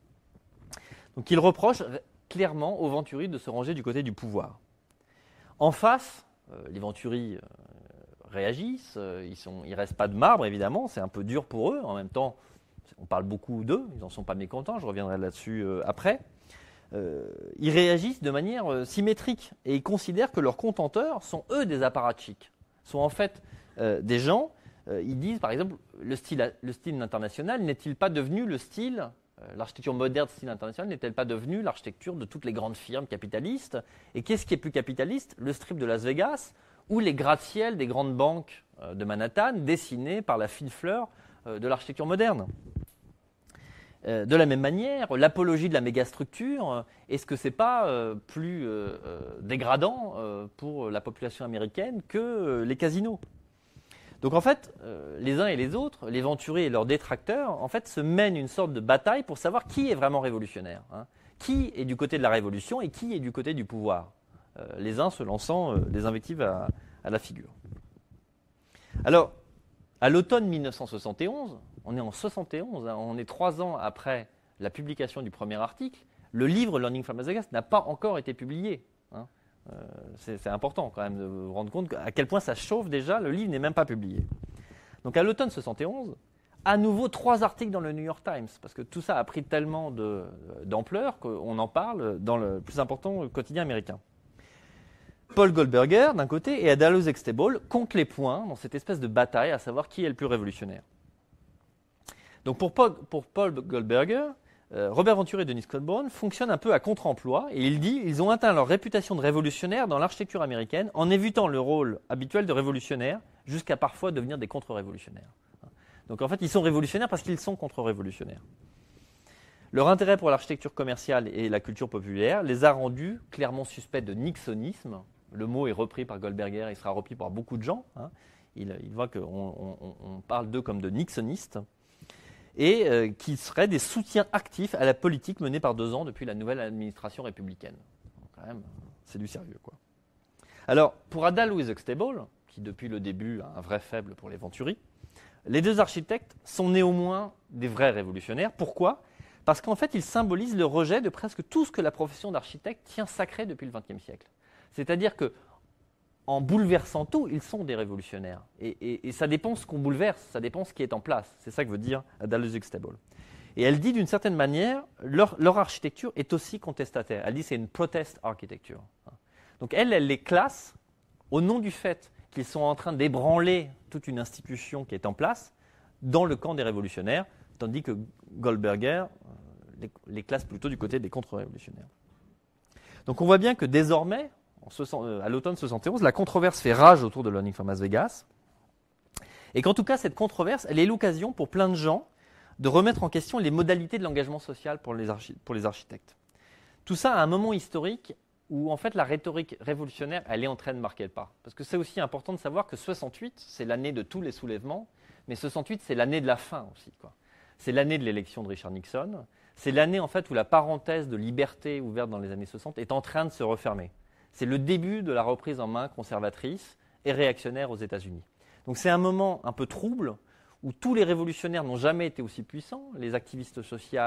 Donc ils reprochent clairement aux Venturi de se ranger du côté du pouvoir. En face, les Venturi réagissent, ils restent pas de marbre évidemment, c'est un peu dur pour eux, en même temps on parle beaucoup d'eux, ils n'en sont pas mécontents, je reviendrai là-dessus après. Ils réagissent de manière symétrique et ils considèrent que leurs contenteurs sont eux des apparatchiks, sont en fait des gens, ils disent par exemple le style international n'est-il pas devenu le style, l'architecture moderne style international n'est-elle pas devenue l'architecture de toutes les grandes firmes capitalistes? Et qu'est-ce qui est plus capitaliste? Le strip de Las Vegas ou les gratte-ciel des grandes banques de Manhattan dessinés par la fine fleur de l'architecture moderne? De la même manière, l'apologie de la mégastructure, est-ce que ce n'est pas plus dégradant pour la population américaine que les casinos? Donc en fait, les uns et les autres, les Venturi et leurs détracteurs, en fait, se mènent une sorte de bataille pour savoir qui est vraiment révolutionnaire, qui est du côté de la révolution et qui est du côté du pouvoir. Les uns se lançant des invectives à la figure. Alors, à l'automne 1971, on est en 71, on est 3 ans après la publication du premier article, le livre Learning from Las Vegas n'a pas encore été publié. C'est important quand même de vous rendre compte à quel point ça chauffe déjà, le livre n'est même pas publié. Donc à l'automne 71, à nouveau 3 articles dans le New York Times, parce que tout ça a pris tellement d'ampleur qu'on en parle dans le plus important quotidien américain. Paul Goldberger, d'un côté, et Dallas Extable comptent les points dans cette espèce de bataille à savoir qui est le plus révolutionnaire. Donc pour Paul Goldberger, Robert Venturi et Dennis Cockburn fonctionnent un peu à contre-emploi et il dit ils ont atteint leur réputation de révolutionnaires dans l'architecture américaine en évitant le rôle habituel de révolutionnaire jusqu'à parfois devenir des contre-révolutionnaires. Donc en fait, ils sont révolutionnaires parce qu'ils sont contre-révolutionnaires. Leur intérêt pour l'architecture commerciale et la culture populaire les a rendus clairement suspects de nixonisme. Le mot est repris par Goldberger, il sera repris par beaucoup de gens. Il voit qu'on parle d'eux comme de nixonistes. Et qui seraient des soutiens actifs à la politique menée par 2 ans depuis la nouvelle administration républicaine. Donc, quand même, c'est du sérieux, quoi. Alors, pour Ada Louise Huxtable, qui depuis le début a un vrai faible pour les Venturi, les 2 architectes sont néanmoins des vrais révolutionnaires. Pourquoi? Parce qu'en fait, ils symbolisent le rejet de presque tout ce que la profession d'architecte tient sacré depuis le XXe siècle. C'est-à-dire que en bouleversant tout, ils sont des révolutionnaires. Et ça dépend ce qu'on bouleverse, ça dépend ce qui est en place. C'est ça que veut dire Dallas Huxtable. Et elle dit d'une certaine manière, leur architecture est aussi contestataire. Elle dit que c'est une protest architecture. Donc elle les classe au nom du fait qu'ils sont en train d'ébranler toute une institution qui est en place dans le camp des révolutionnaires, tandis que Goldberger les classes plutôt du côté des contre-révolutionnaires. Donc on voit bien que désormais, à l'automne 71, la controverse fait rage autour de Learning from Las Vegas, et qu'en tout cas cette controverse, elle est l'occasion pour plein de gens de remettre en question les modalités de l'engagement social pour les architectes. Tout ça à un moment historique où en fait la rhétorique révolutionnaire, elle est en train de marquer le pas. Parce que c'est aussi important de savoir que 68, c'est l'année de tous les soulèvements, mais 68, c'est l'année de la fin aussi, quoi. C'est l'année de l'élection de Richard Nixon. C'est l'année en fait où la parenthèse de liberté ouverte dans les années 60 est en train de se refermer. C'est le début de la reprise en main conservatrice et réactionnaire aux États-Unis. Donc c'est un moment un peu trouble où tous les révolutionnaires n'ont jamais été aussi puissants. Les activistes sociaux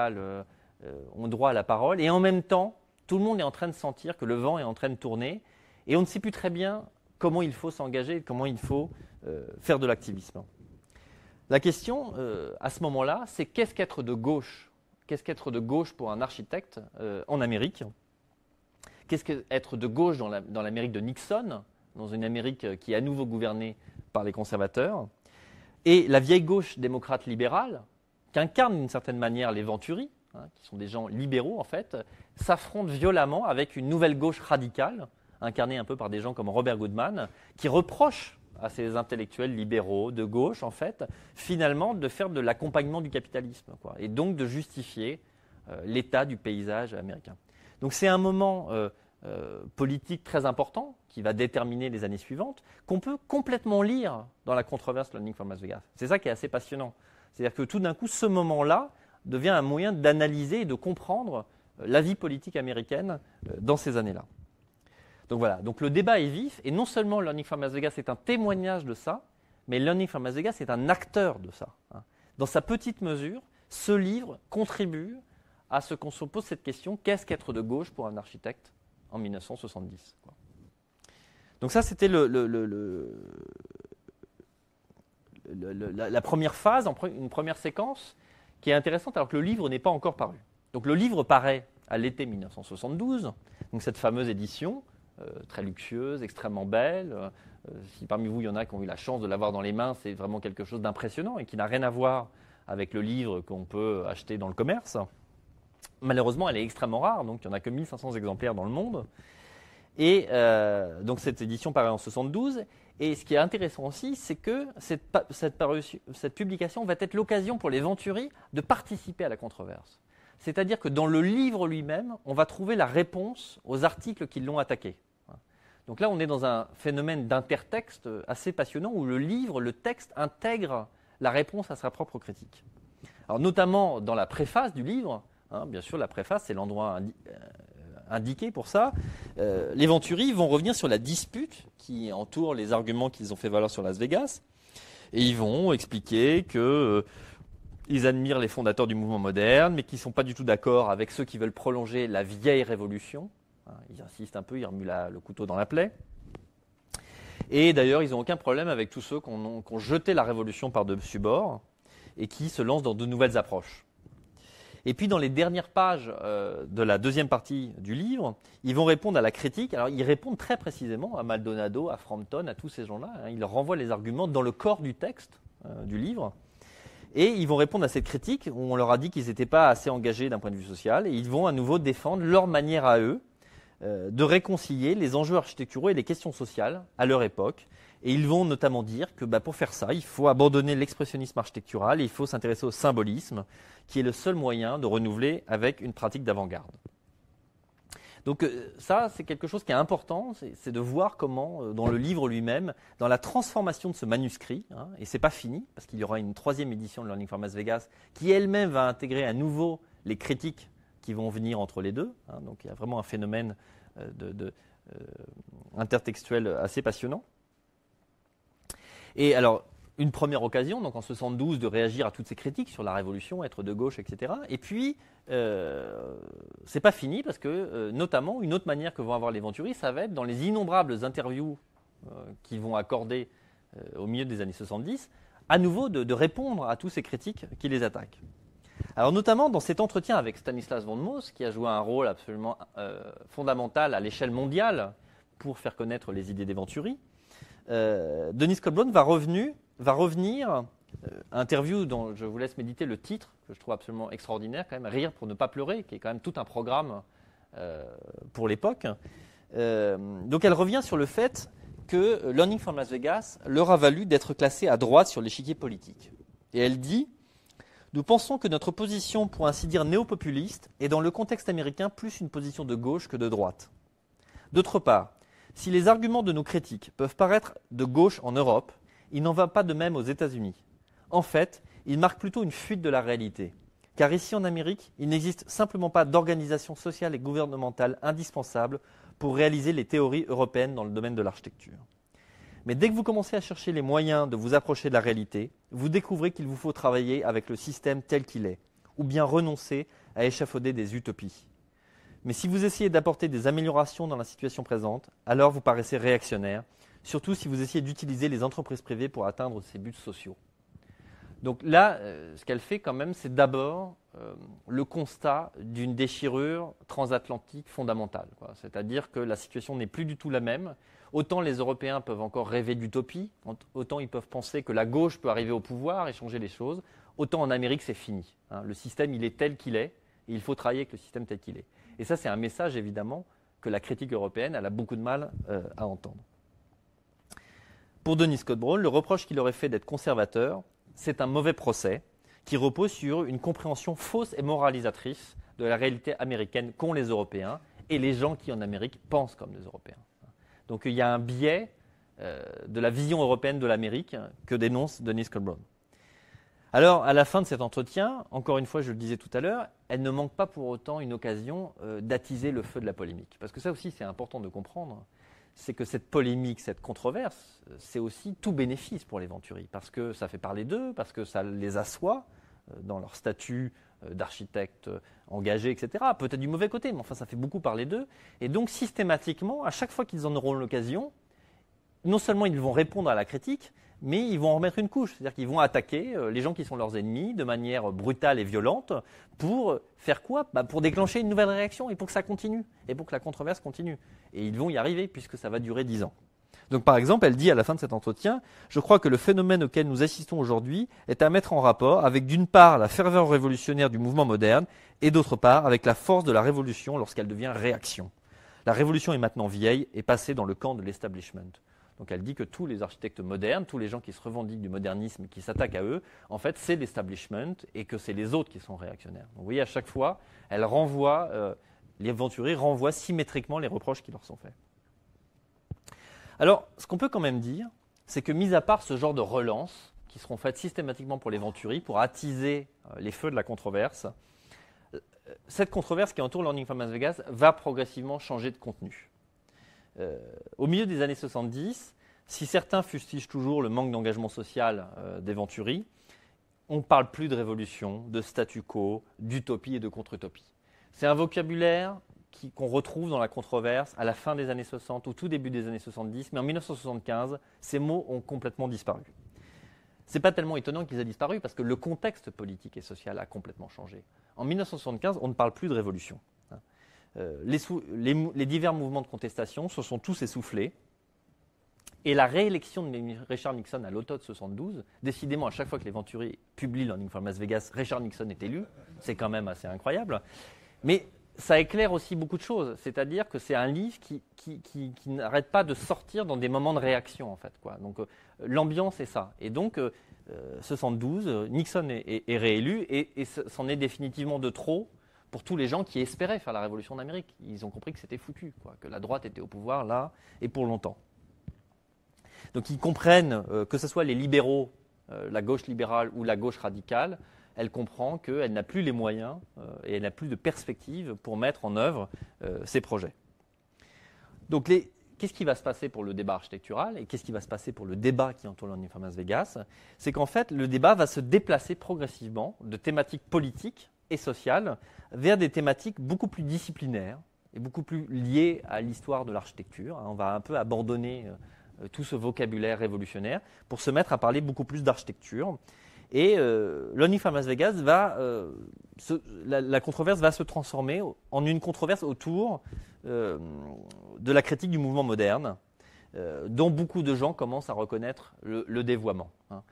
ont droit à la parole et en même temps, tout le monde est en train de sentir que le vent est en train de tourner et on ne sait plus très bien comment il faut s'engager, comment il faut faire de l'activisme. La question, à ce moment-là, c'est qu'est-ce qu'être de gauche ? Qu'est-ce qu'être de gauche pour un architecte en Amérique ? Qu'est-ce qu'être de gauche dans l'Amérique de Nixon, dans une Amérique qui est à nouveau gouvernée par les conservateurs ? Et la vieille gauche démocrate libérale, qu'incarnent d'une certaine manière les Venturi, qui sont des gens libéraux en fait, s'affrontent violemment avec une nouvelle gauche radicale, incarnée un peu par des gens comme Robert Goodman, qui reprochent à ces intellectuels libéraux de gauche, en fait, finalement, de faire de l'accompagnement du capitalisme, quoi, et donc de justifier l'état du paysage américain. Donc c'est un moment politique très important qui va déterminer les années suivantes, qu'on peut complètement lire dans la controverse Learning from Las Vegas. C'est ça qui est assez passionnant. C'est-à-dire que tout d'un coup, ce moment-là devient un moyen d'analyser et de comprendre la vie politique américaine dans ces années-là. Donc voilà, donc le débat est vif, et non seulement Learning from Las Vegas est un témoignage de ça, mais Learning from Las Vegas est un acteur de ça. Dans sa petite mesure, ce livre contribue à ce qu'on se pose cette question, qu'est-ce qu'être de gauche pour un architecte en 1970 ? Donc ça, c'était la première phase, une première séquence qui est intéressante alors que le livre n'est pas encore paru. Donc le livre paraît à l'été 1972, donc cette fameuse édition, très luxueuse, extrêmement belle. Si parmi vous, il y en a qui ont eu la chance de l'avoir dans les mains, c'est vraiment quelque chose d'impressionnant et qui n'a rien à voir avec le livre qu'on peut acheter dans le commerce. Malheureusement, elle est extrêmement rare, donc il n'y en a que 1500 exemplaires dans le monde. Et donc cette édition paraît en 72. Et ce qui est intéressant aussi, c'est que cette publication va être l'occasion pour les Venturi de participer à la controverse. C'est-à-dire que dans le livre lui-même, on va trouver la réponse aux articles qui l'ont attaqué. Donc là, on est dans un phénomène d'intertexte assez passionnant où le livre, le texte, intègre la réponse à sa propre critique. Alors notamment dans la préface du livre, bien sûr, la préface, c'est l'endroit indiqué pour ça. Les Venturi vont revenir sur la dispute qui entoure les arguments qu'ils ont fait valoir sur Las Vegas. Et ils vont expliquer qu'ils admirent les fondateurs du mouvement moderne, mais qu'ils ne sont pas du tout d'accord avec ceux qui veulent prolonger la vieille révolution. Ils insistent un peu, ils remuent le couteau dans la plaie. Et d'ailleurs, ils n'ont aucun problème avec tous ceux qui ont jeté la révolution par-dessus bord et qui se lancent dans de nouvelles approches. Et puis dans les dernières pages de la deuxième partie du livre, ils vont répondre à la critique. Alors ils répondent très précisément à Maldonado, à Frampton, à tous ces gens-là. Ils leur renvoient les arguments dans le corps du texte du livre. Et ils vont répondre à cette critique où on leur a dit qu'ils n'étaient pas assez engagés d'un point de vue social. Et ils vont à nouveau défendre leur manière à eux de réconcilier les enjeux architecturaux et les questions sociales à leur époque. Et ils vont notamment dire que pour faire ça, il faut abandonner l'expressionnisme architectural et il faut s'intéresser au symbolisme, qui est le seul moyen de renouveler avec une pratique d'avant-garde. Donc ça, c'est quelque chose qui est important, c'est de voir comment, dans le livre lui-même, dans la transformation de ce manuscrit, et ce n'est pas fini, parce qu'il y aura une troisième édition de Learning from Las Vegas, qui elle-même va intégrer à nouveau les critiques qui vont venir entre les deux. Donc il y a vraiment un phénomène intertextuel assez passionnant. Et alors, une première occasion, donc en 72, de réagir à toutes ces critiques sur la révolution, être de gauche, etc. Et puis, c'est pas fini parce que, notamment, une autre manière que vont avoir les Venturi, ça va être dans les innombrables interviews qu'ils vont accorder au milieu des années 70, à nouveau de répondre à tous ces critiques qui les attaquent. Alors, notamment dans cet entretien avec Stanislas von Moos, qui a joué un rôle absolument fondamental à l'échelle mondiale pour faire connaître les idées des Venturi, Dennis Coblon va revenir Interview dont je vous laisse méditer le titre, que je trouve absolument extraordinaire, quand même, Rire pour ne pas pleurer, qui est quand même tout un programme pour l'époque. Donc elle revient sur le fait que Learning from Las Vegas leur a valu d'être classés à droite sur l'échiquier politique. Et elle dit « Nous pensons que notre position, pour ainsi dire néo-populiste, est dans le contexte américain plus une position de gauche que de droite. D'autre part, si les arguments de nos critiques peuvent paraître de gauche en Europe, il n'en va pas de même aux États-Unis. En fait, ils marquent plutôt une fuite de la réalité. Car ici en Amérique, il n'existe simplement pas d'organisation sociale et gouvernementale indispensable pour réaliser les théories européennes dans le domaine de l'architecture. Mais dès que vous commencez à chercher les moyens de vous approcher de la réalité, vous découvrez qu'il vous faut travailler avec le système tel qu'il est, ou bien renoncer à échafauder des utopies. Mais si vous essayez d'apporter des améliorations dans la situation présente, alors vous paraissez réactionnaire, surtout si vous essayez d'utiliser les entreprises privées pour atteindre ces buts sociaux. » Donc là, ce qu'elle fait quand même, c'est d'abord le constat d'une déchirure transatlantique fondamentale. C'est-à-dire que la situation n'est plus du tout la même. Autant les Européens peuvent encore rêver d'utopie, autant ils peuvent penser que la gauche peut arriver au pouvoir et changer les choses, autant en Amérique c'est fini. Le système il est tel qu'il est, et il faut travailler avec le système tel qu'il est. Et ça c'est un message évidemment que la critique européenne elle a beaucoup de mal à entendre. Pour Denis Scott Brown, le reproche qu'il aurait fait d'être conservateur, c'est un mauvais procès qui repose sur une compréhension fausse et moralisatrice de la réalité américaine qu'ont les Européens et les gens qui en Amérique pensent comme les Européens. Donc il y a un biais de la vision européenne de l'Amérique que dénonce Denis Scott Brown. Alors à la fin de cet entretien, encore une fois je le disais tout à l'heure, elle ne manque pas pour autant une occasion d'attiser le feu de la polémique. Parce que ça aussi c'est important de comprendre. C'est que cette polémique, cette controverse, c'est aussi tout bénéfice pour les Venturi, parce que ça fait parler d'eux, parce que ça les assoit dans leur statut d'architectes engagés, etc. Peut-être du mauvais côté, mais enfin ça fait beaucoup parler d'eux. Et donc systématiquement, à chaque fois qu'ils en auront l'occasion, non seulement ils vont répondre à la critique, mais ils vont en remettre une couche. C'est-à-dire qu'ils vont attaquer les gens qui sont leurs ennemis de manière brutale et violente pour faire quoi ? Pour déclencher une nouvelle réaction et pour que ça continue, et pour que la controverse continue. Et ils vont y arriver puisque ça va durer 10 ans. Donc par exemple, elle dit à la fin de cet entretien « Je crois que le phénomène auquel nous assistons aujourd'hui est à mettre en rapport avec d'une part la ferveur révolutionnaire du mouvement moderne et d'autre part avec la force de la révolution lorsqu'elle devient réaction. La révolution est maintenant vieille et passée dans le camp de l'establishment. » Donc elle dit que tous les architectes modernes, tous les gens qui se revendiquent du modernisme et qui s'attaquent à eux, en fait c'est l'establishment et que c'est les autres qui sont réactionnaires. Donc vous voyez, à chaque fois, elle renvoie, les Venturi renvoient symétriquement les reproches qui leur sont faits. Alors, ce qu'on peut quand même dire, c'est que mis à part ce genre de relances qui seront faites systématiquement pour les Venturi, pour attiser les feux de la controverse, cette controverse qui entoure Learning from Las Vegas va progressivement changer de contenu. Au milieu des années 70, si certains fustigent toujours le manque d'engagement social des Venturi, on ne parle plus de révolution, de statu quo, d'utopie et de contre-utopie. C'est un vocabulaire qu'on retrouve dans la controverse à la fin des années 60, au tout début des années 70, mais en 1975, ces mots ont complètement disparu. Ce n'est pas tellement étonnant qu'ils aient disparu parce que le contexte politique et social a complètement changé. En 1975, on ne parle plus de révolution. Les divers mouvements de contestation se sont tous essoufflés. Et la réélection de Richard Nixon à l'automne 72, décidément, à chaque fois que les Venturi publient Learning from Las Vegas, Richard Nixon est élu. C'est quand même assez incroyable. Mais ça éclaire aussi beaucoup de choses. C'est-à-dire que c'est un livre qui n'arrête pas de sortir dans des moments de réaction, en fait, quoi. Donc, l'ambiance est ça. Et donc, 72, Nixon est réélu et c'en est définitivement de trop pour tous les gens qui espéraient faire la révolution d'Amérique. Ils ont compris que c'était foutu, quoi, que la droite était au pouvoir là et pour longtemps. Donc ils comprennent que ce soit les libéraux, la gauche libérale ou la gauche radicale, elle comprend qu'elle n'a plus les moyens et elle n'a plus de perspective pour mettre en œuvre ses projets. Donc qu'est-ce qui va se passer pour le débat architectural et qu'est-ce qui va se passer pour le débat qui entoure Learning from Las Vegas ? C'est qu'en fait, le débat va se déplacer progressivement de thématiques politiques et sociales vers des thématiques beaucoup plus disciplinaires et beaucoup plus liées à l'histoire de l'architecture. On va un peu abandonner tout ce vocabulaire révolutionnaire pour se mettre à parler beaucoup plus d'architecture. Et Learning from Las Vegas la controverse va se transformer en une controverse autour de la critique du mouvement moderne, dont beaucoup de gens commencent à reconnaître le dévoiement. Hein.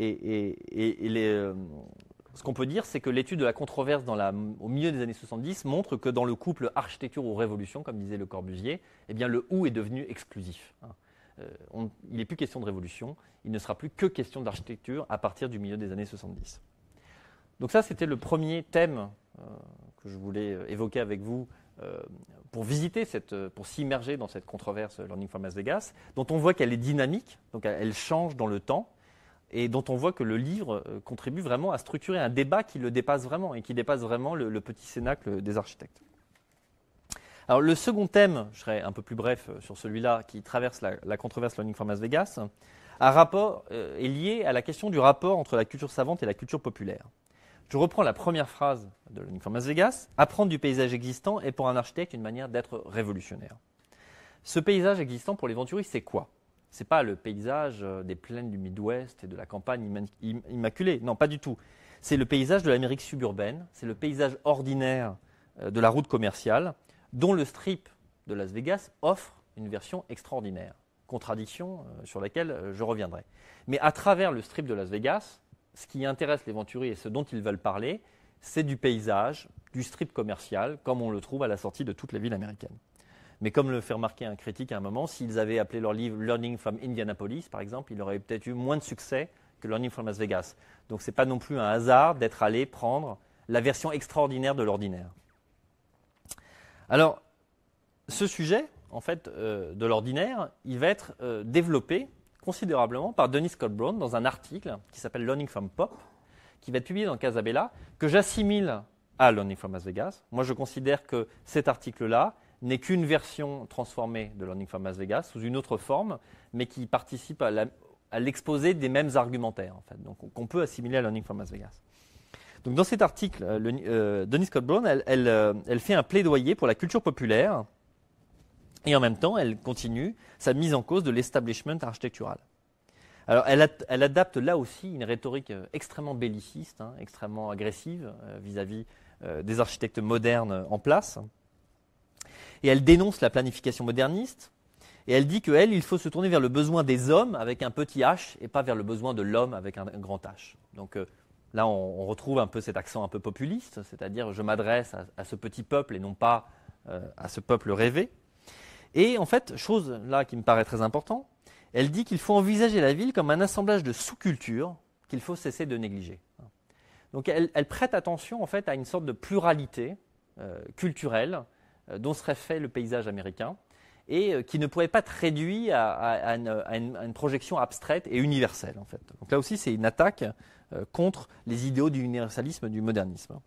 Ce qu'on peut dire, c'est que l'étude de la controverse au milieu des années 70 montre que dans le couple architecture ou révolution, comme disait Le Corbusier, eh bien, le ou est devenu exclusif. Hein. Il n'est plus question de révolution, il ne sera plus que question d'architecture à partir du milieu des années 70. Donc ça, c'était le premier thème que je voulais évoquer avec vous pour pour s'immerger dans cette controverse Learning from Las Vegas, dont on voit qu'elle est dynamique, donc elle change dans le temps, et dont on voit que le livre contribue vraiment à structurer un débat qui le dépasse vraiment, et qui dépasse vraiment le petit cénacle des architectes. Alors le second thème, je serai un peu plus bref sur celui-là, qui traverse la controverse Learning from Las Vegas, est lié à la question du rapport entre la culture savante et la culture populaire. Je reprends la première phrase de Learning from Las Vegas. Apprendre du paysage existant est pour un architecte une manière d'être révolutionnaire. Ce paysage existant pour les Venturi, c'est quoi ? Ce n'est pas le paysage des plaines du Midwest et de la campagne immaculée. Non, pas du tout. C'est le paysage de l'Amérique suburbaine, c'est le paysage ordinaire de la route commerciale, dont le strip de Las Vegas offre une version extraordinaire. Contradiction sur laquelle je reviendrai. Mais à travers le strip de Las Vegas, ce qui intéresse les Venturi et ce dont ils veulent parler, c'est du paysage, du strip commercial, comme on le trouve à la sortie de toutes les villes américaines. Mais comme le fait remarquer un critique à un moment, s'ils avaient appelé leur livre Learning from Indianapolis, par exemple, il aurait peut-être eu moins de succès que Learning from Las Vegas. Donc ce n'est pas non plus un hasard d'être allé prendre la version extraordinaire de l'ordinaire. Alors, ce sujet, en fait, de l'ordinaire, il va être développé considérablement par Dennis Scott Brown dans un article qui s'appelle Learning from Pop, qui va être publié dans Casabella, que j'assimile à Learning from Las Vegas. Moi, je considère que cet article-là n'est qu'une version transformée de Learning from Las Vegas sous une autre forme, mais qui participe à l'exposé des mêmes argumentaires, en fait, donc qu'on peut assimiler à Learning from Las Vegas. Donc, dans cet article, Dennis Scott Brown, elle fait un plaidoyer pour la culture populaire, et en même temps, elle continue sa mise en cause de l'establishment architectural. Alors, elle adapte là aussi une rhétorique extrêmement belliciste, hein, extrêmement agressive vis-à-vis des architectes modernes en place. Et elle dénonce la planification moderniste, et elle dit qu'elle, il faut se tourner vers le besoin des hommes avec un petit h, et pas vers le besoin de l'homme avec un grand H. Donc là, on retrouve un peu cet accent un peu populiste, c'est-à-dire je m'adresse à ce petit peuple et non pas à ce peuple rêvé. Et en fait, chose là qui me paraît très importante, elle dit qu'il faut envisager la ville comme un assemblage de sous-cultures qu'il faut cesser de négliger. Donc elle prête attention en fait à une sorte de pluralité culturelle dont serait fait le paysage américain et qui ne pourrait pas être réduit à une projection abstraite et universelle. En fait. Donc là aussi, c'est une attaque contre les idéaux du universalisme, du modernisme.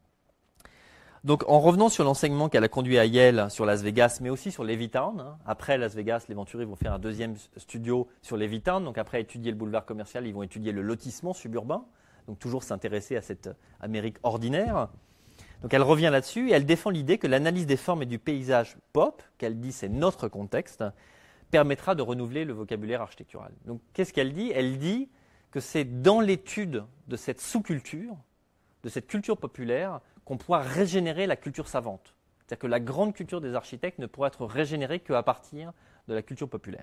Donc en revenant sur l'enseignement qu'elle a conduit à Yale sur Las Vegas, mais aussi sur Levittown, hein. Après Las Vegas, les Venturi vont faire un deuxième studio sur Levittown. Donc après étudier le boulevard commercial, ils vont étudier le lotissement suburbain. Donc toujours s'intéresser à cette Amérique ordinaire. Donc elle revient là-dessus et elle défend l'idée que l'analyse des formes et du paysage pop, qu'elle dit c'est notre contexte, permettra de renouveler le vocabulaire architectural. Donc qu'est-ce qu'elle dit ? Elle dit que c'est dans l'étude de cette sous-culture, de cette culture populaire, qu'on pourra régénérer la culture savante. C'est-à-dire que la grande culture des architectes ne pourra être régénérée qu'à partir de la culture populaire.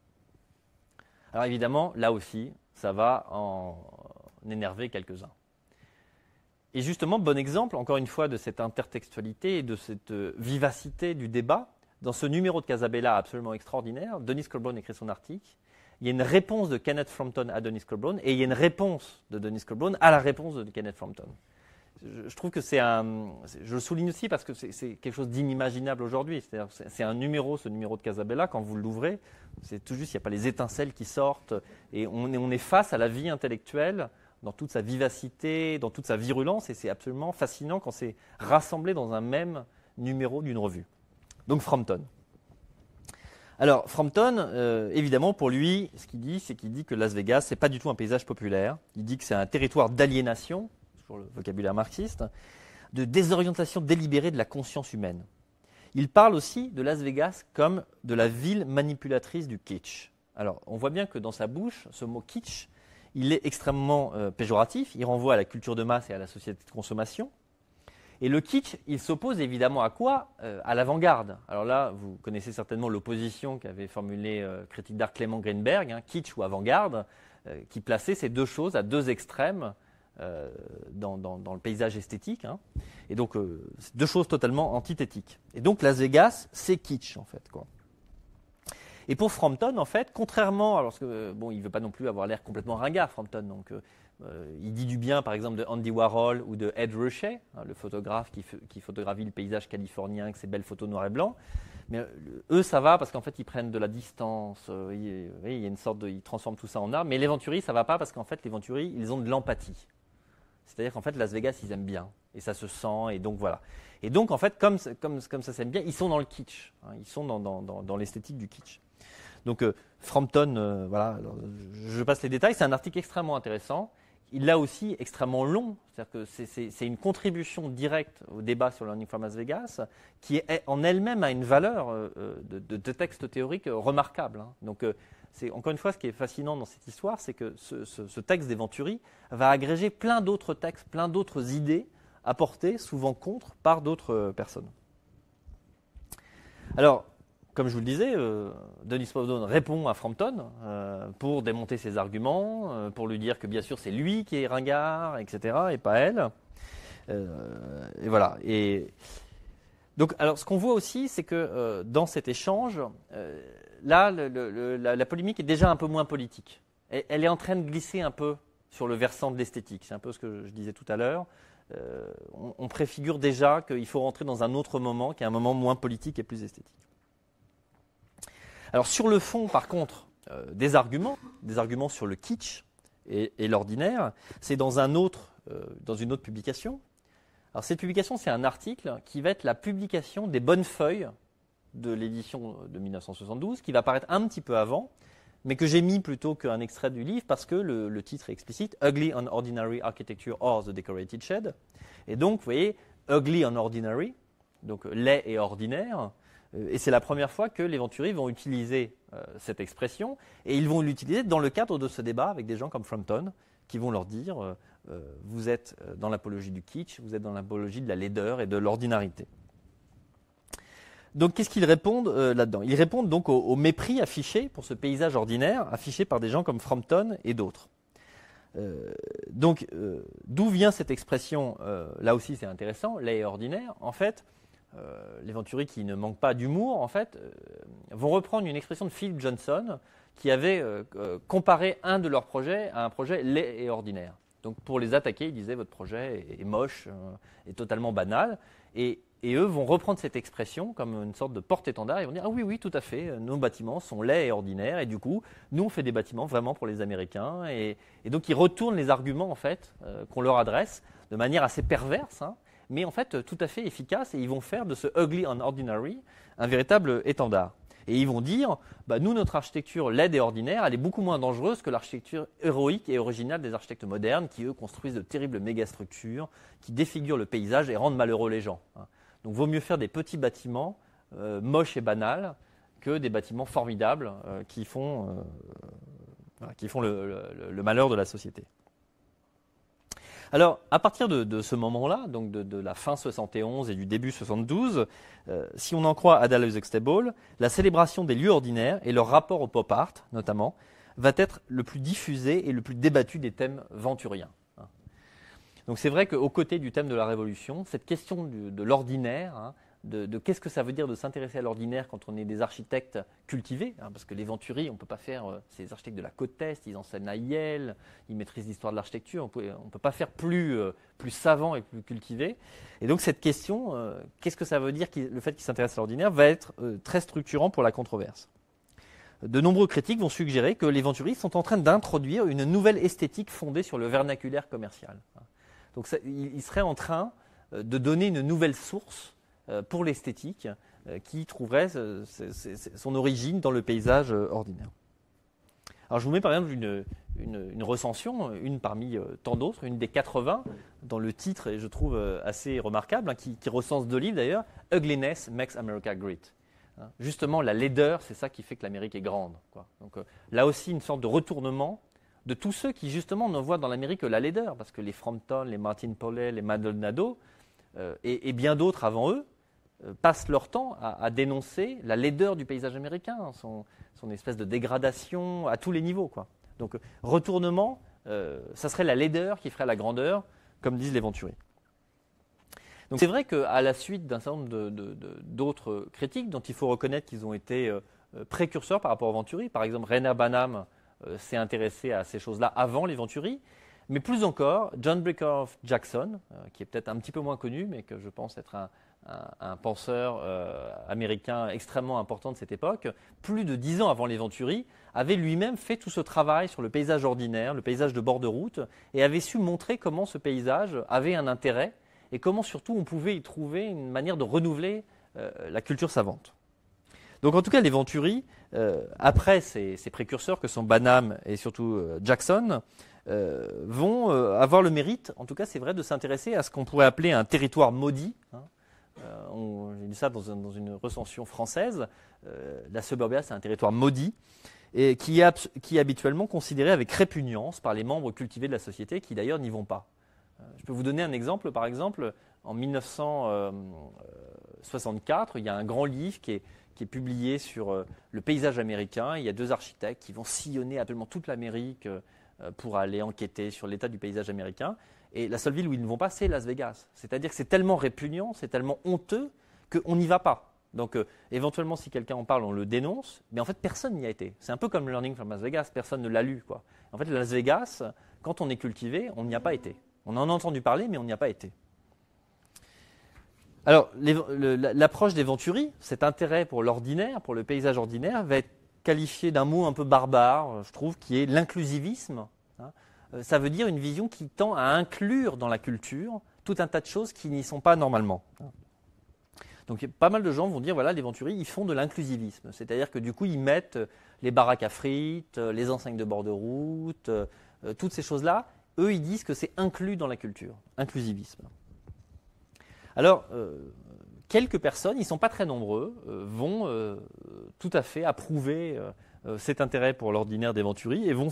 Alors évidemment, là aussi, ça va en énerver quelques-uns. Et justement, bon exemple, encore une fois, de cette intertextualité et de cette vivacité du débat, dans ce numéro de Casabella absolument extraordinaire, Dennis Scott Brown écrit son article, il y a une réponse de Kenneth Frampton à Dennis Scott Brown, et il y a une réponse de Dennis Scott Brown à la réponse de Kenneth Frampton. Je trouve que je le souligne aussi parce que c'est quelque chose d'inimaginable aujourd'hui. C'est un numéro, ce numéro de Casabella, quand vous l'ouvrez, c'est tout juste, il n'y a pas les étincelles qui sortent, et on est face à la vie intellectuelle dans toute sa vivacité, dans toute sa virulence, et c'est absolument fascinant quand c'est rassemblé dans un même numéro d'une revue. Donc Frampton. Alors Frampton, évidemment, pour lui, ce qu'il dit, c'est qu'il dit que Las Vegas, ce n'est pas du tout un paysage populaire. Il dit que c'est un territoire d'aliénation, sur le vocabulaire marxiste, de désorientation délibérée de la conscience humaine. Il parle aussi de Las Vegas comme de la ville manipulatrice du kitsch. Alors, on voit bien que dans sa bouche, ce mot kitsch, il est extrêmement péjoratif. Il renvoie à la culture de masse et à la société de consommation. Et le kitsch, il s'oppose évidemment à quoi? À l'avant-garde. Alors là, vous connaissez certainement l'opposition qu'avait formulée critique d'art Clément Greenberg, hein, kitsch ou avant-garde, qui plaçait ces deux choses à deux extrêmes dans le paysage esthétique. Hein. Et donc, c'est deux choses totalement antithétiques. Et donc, Las Vegas, c'est kitsch, en fait, quoi. Et pour Frampton, en fait, contrairement, alors que bon, il veut pas non plus avoir l'air complètement ringard, Frampton, donc il dit du bien, par exemple, de Andy Warhol ou de Ed Ruscha, hein, le photographe qui photographie le paysage californien avec ses belles photos noir et blanc. Mais eux, ça va parce qu'en fait, ils prennent de la distance. Il y a une sorte ils transforment tout ça en art. Mais les Venturi, ça va pas parce qu'en fait, les Venturi, ils ont de l'empathie. C'est-à-dire qu'en fait, Las Vegas, ils aiment bien. Et ça se sent, et donc voilà. Et donc, en fait, comme ça s'aime bien, ils sont dans le kitsch. Hein, ils sont dans l'esthétique du kitsch. Donc, Frampton, voilà, alors, je passe les détails. C'est un article extrêmement intéressant. Il est là aussi extrêmement long. C'est-à-dire que c'est une contribution directe au débat sur Learning from Las Vegas qui est, en elle-même a une valeur de texte théorique remarquable. Hein. Donc, c'est encore une fois ce qui est fascinant dans cette histoire, c'est que ce texte des Venturi va agréger plein d'autres textes, plein d'autres idées apportées, souvent contre, par d'autres personnes. Alors, comme je vous le disais, Denis Spaulding répond à Frampton pour démonter ses arguments, pour lui dire que bien sûr c'est lui qui est ringard, etc., et pas elle. Et voilà. Et donc, alors, ce qu'on voit aussi, c'est que dans cet échange, là, la polémique est déjà un peu moins politique. Elle est en train de glisser un peu sur le versant de l'esthétique. C'est un peu ce que je disais tout à l'heure. On préfigure déjà qu'il faut rentrer dans un autre moment, qui est un moment moins politique et plus esthétique. Alors sur le fond, par contre, des arguments sur le kitsch et l'ordinaire, c'est dans une autre publication. Alors cette publication, c'est un article qui va être la publication des bonnes feuilles de l'édition de 1972, qui va paraître un petit peu avant, mais que j'ai mis plutôt qu'un extrait du livre parce que le titre est explicite, Ugly on Ordinary Architecture or the Decorated Shed. Et donc, vous voyez, Ugly on Ordinary, donc laid et ordinaire. Et c'est la première fois que les Venturi vont utiliser cette expression, et ils vont l'utiliser dans le cadre de ce débat avec des gens comme Frampton, qui vont leur dire vous êtes dans l'apologie du kitsch, vous êtes dans l'apologie de la laideur et de l'ordinarité. Donc qu'est-ce qu'ils répondent là-dedans? Ils répondent donc au mépris affiché pour ce paysage ordinaire, affiché par des gens comme Frampton et d'autres. Donc d'où vient cette expression? Là aussi c'est intéressant, laid et ordinaire. En fait, les Venturi qui ne manquent pas d'humour, en fait, vont reprendre une expression de Philip Johnson qui avait comparé un de leurs projets à un projet laid et ordinaire. Donc pour les attaquer, ils disaient votre projet est moche, est totalement banal. Et eux vont reprendre cette expression comme une sorte de porte-étendard. Ils vont dire ah oui, oui, tout à fait, nos bâtiments sont laids et ordinaires. Et du coup, nous, on fait des bâtiments vraiment pour les Américains. Et donc, ils retournent les arguments en fait, qu'on leur adresse de manière assez perverse, hein, mais en fait tout à fait efficace, et ils vont faire de ce ugly and ordinary un véritable étendard. Et ils vont dire, bah, nous, notre architecture laide et ordinaire, elle est beaucoup moins dangereuse que l'architecture héroïque et originale des architectes modernes qui, eux, construisent de terribles mégastructures, qui défigurent le paysage et rendent malheureux les gens. Donc, vaut mieux faire des petits bâtiments moches et banals que des bâtiments formidables qui font le malheur de la société. Alors, à partir de ce moment-là, donc de la fin 71 et du début 72, si on en croit Ada Lovett-Huxtable, la célébration des lieux ordinaires et leur rapport au pop art, notamment, va être le plus diffusé et le plus débattu des thèmes venturiens. Donc c'est vrai qu'aux côtés du thème de la Révolution, cette question de l'ordinaire, hein, de qu'est-ce que ça veut dire de s'intéresser à l'ordinaire quand on est des architectes cultivés, hein, parce que les Venturi, on ne peut pas faire, c'est les architectes de la côte Est, ils enseignent à Yale, ils maîtrisent l'histoire de l'architecture, on ne peut pas faire plus savant et plus cultivé. Et donc cette question, qu'est-ce que ça veut dire le fait qu'ils s'intéressent à l'ordinaire, va être très structurant pour la controverse. De nombreux critiques vont suggérer que les Venturi sont en train d'introduire une nouvelle esthétique fondée sur le vernaculaire commercial. Donc ils seraient en train de donner une nouvelle source pour l'esthétique qui trouverait son origine dans le paysage ordinaire. Alors je vous mets par exemple une recension, une parmi tant d'autres, une des 80, dans le titre, et je trouve assez remarquable, hein, qui recense 2 livres d'ailleurs, Ugliness Makes America Great. Hein, justement, la laideur, c'est ça qui fait que l'Amérique est grande, quoi. Donc là aussi, une sorte de retournement de tous ceux qui justement ne voient dans l'Amérique que la laideur, parce que les Frampton, les Martin Paulet, les Maldonado, et bien d'autres avant eux, passent leur temps à dénoncer la laideur du paysage américain, son espèce de dégradation à tous les niveaux, quoi. Donc, retournement, ça serait la laideur qui ferait la grandeur, comme disent les Venturi. Donc, c'est vrai qu'à la suite d'un certain nombre d'autres critiques, dont il faut reconnaître qu'ils ont été précurseurs par rapport aux Venturi, par exemple, Rainer Banham s'est intéressé à ces choses-là avant les Venturi, mais plus encore, John Breckenridge Jackson, qui est peut-être un petit peu moins connu, mais que je pense être un penseur américain extrêmement important de cette époque, plus de 10 ans avant les Venturi, avait lui-même fait tout ce travail sur le paysage ordinaire, le paysage de bord de route, et avait su montrer comment ce paysage avait un intérêt et comment surtout on pouvait y trouver une manière de renouveler la culture savante. Donc en tout cas, les Venturi, après ces précurseurs que sont Banham et surtout Jackson, vont avoir le mérite, en tout cas c'est vrai, de s'intéresser à ce qu'on pourrait appeler un territoire maudit. J'ai dit ça dans une recension française. La suburbia, c'est un territoire maudit et qui est habituellement considéré avec répugnance par les membres cultivés de la société qui d'ailleurs n'y vont pas. Je peux vous donner un exemple. Par exemple, en 1964, il y a un grand livre qui est publié sur le paysage américain. Il y a 2 architectes qui vont sillonner absolument toute l'Amérique pour aller enquêter sur l'état du paysage américain. Et la seule ville où ils ne vont pas, c'est Las Vegas. C'est-à-dire que c'est tellement répugnant, c'est tellement honteux qu'on n'y va pas. Donc éventuellement, si quelqu'un en parle, on le dénonce. Mais en fait, personne n'y a été. C'est un peu comme Learning from Las Vegas, personne ne l'a lu, quoi. En fait, Las Vegas, quand on est cultivé, on n'y a pas été. On en a entendu parler, mais on n'y a pas été. Alors, l'approche des Venturi, cet intérêt pour l'ordinaire, pour le paysage ordinaire, va être qualifié d'un mot un peu barbare, je trouve, qui est l'inclusivisme. Ça veut dire une vision qui tend à inclure dans la culture tout un tas de choses qui n'y sont pas normalement. Donc, pas mal de gens vont dire, voilà, les Venturi, ils font de l'inclusivisme. C'est-à-dire que du coup, ils mettent les baraques à frites, les enseignes de bord de route, toutes ces choses-là. Eux, ils disent que c'est inclus dans la culture, inclusivisme. Alors, quelques personnes, ils ne sont pas très nombreux, vont tout à fait approuver cet intérêt pour l'ordinaire des Venturi et vont